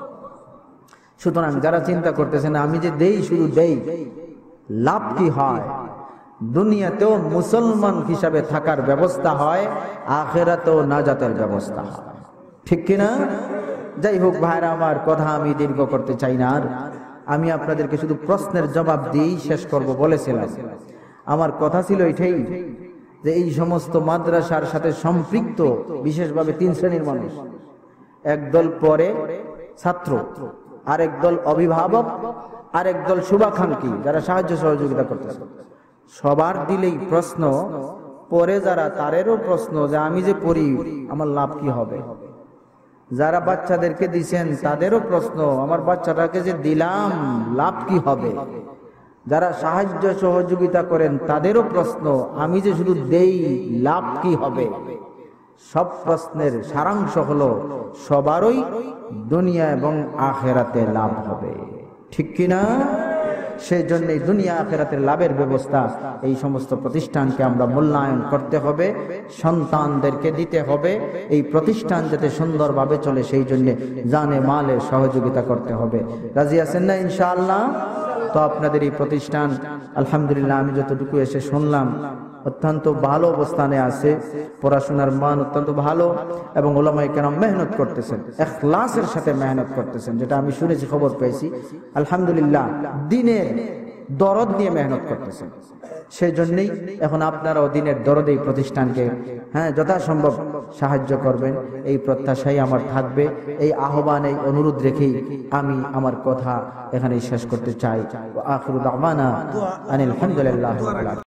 [SPEAKER 1] সুতরাং যারা চিন্তা করতেছেন আমি যে দেই, শুধু দেই, লাভ কি হয়? দুনিয়াতেও মুসলমান হিসাবে থাকার ব্যবস্থা হয়, আখিরাতেও নাজাতের ব্যবস্থা হয়, ঠিক কিনা? যাই হোক ভাইরা আমার, কথা আমি দীর্ঘ করতে চাই না, আর আমি আপনাদেরকে শুধু প্রশ্নের জবাব দিয়েই শেষ করব বলেছিলাম। আমার কথা ছিল এটাই যে এই সমস্ত মাদ্রাসার সাথে সম্পৃক্ত বিশেষভাবে তিন শ্রেণীর মানুষ, একদল পরে ছাত্র, আরেক দল অভিভাবক, আরেক দল শুভাকাঙ্ক্ষী যারা সাহায্য সহযোগিতা করতেছে। সবার দিলেই প্রশ্ন, পরে যারা তারেরও প্রশ্ন যে আমি যে পড়ি আমার লাভ কি হবে। যারা বাচ্চাদেরকে দিছেন তাদেরও প্রশ্ন, আমার বাচ্চাটাকে যে দিলাম লাভ কি হবে। যারা সাহায্য সহযোগিতা করেন তাদেরও প্রশ্ন, আমি যে শুধু দেই লাভ কি হবে। সব প্রশ্নের সারাংশ হলো সবারই দুনিয়া এবং আখিরাতে লাভ হবে, ঠিক কিনা? সেই জন্যই দুনিয়া আখিরাতের লাভের ব্যবস্থা এই সমস্ত প্রতিষ্ঠানকে আমরা মূল্যায়ন করতে হবে, সন্তানদেরকে দিতে হবে। এই প্রতিষ্ঠান যাতে সুন্দরভাবে চলে সেই জন্য জানে মালে সহযোগিতা করতে হবে। রাজি আছেন না ইনশাআল্লাহ? তো আপনাদের এই প্রতিষ্ঠান আলহামদুলিল্লাহ আমি যতটুকু এসে শুনলাম অত্যন্ত ভালো অবস্থানে আছে, পড়াশোনার মান অত্যন্ত ভালো এবং উলামায়ে কেরাম মেহনত করতেছেন, ইখলাসের সাথে মেহনত করতেছেন, যেটা আমি শুনেছি, খবর পেয়েছি। আলহামদুলিল্লাহ দিনের
[SPEAKER 2] দরদ নিয়ে মেহনত করতেছেন। সেই জন্যই এখন আপনারাও দিনের দরদে এই প্রতিষ্ঠানকে যথাসম্ভব সাহায্য করবেন, এই প্রত্যাশাই আমার থাকবে। এই আহ্বান, এই অনুরোধ রেখেই আমি আমার কথা এখানেই শেষ করতে চাই। আখিরু দাওয়ানা আনিল হামদুলিল্লাহি রাব্বিল আলামিন।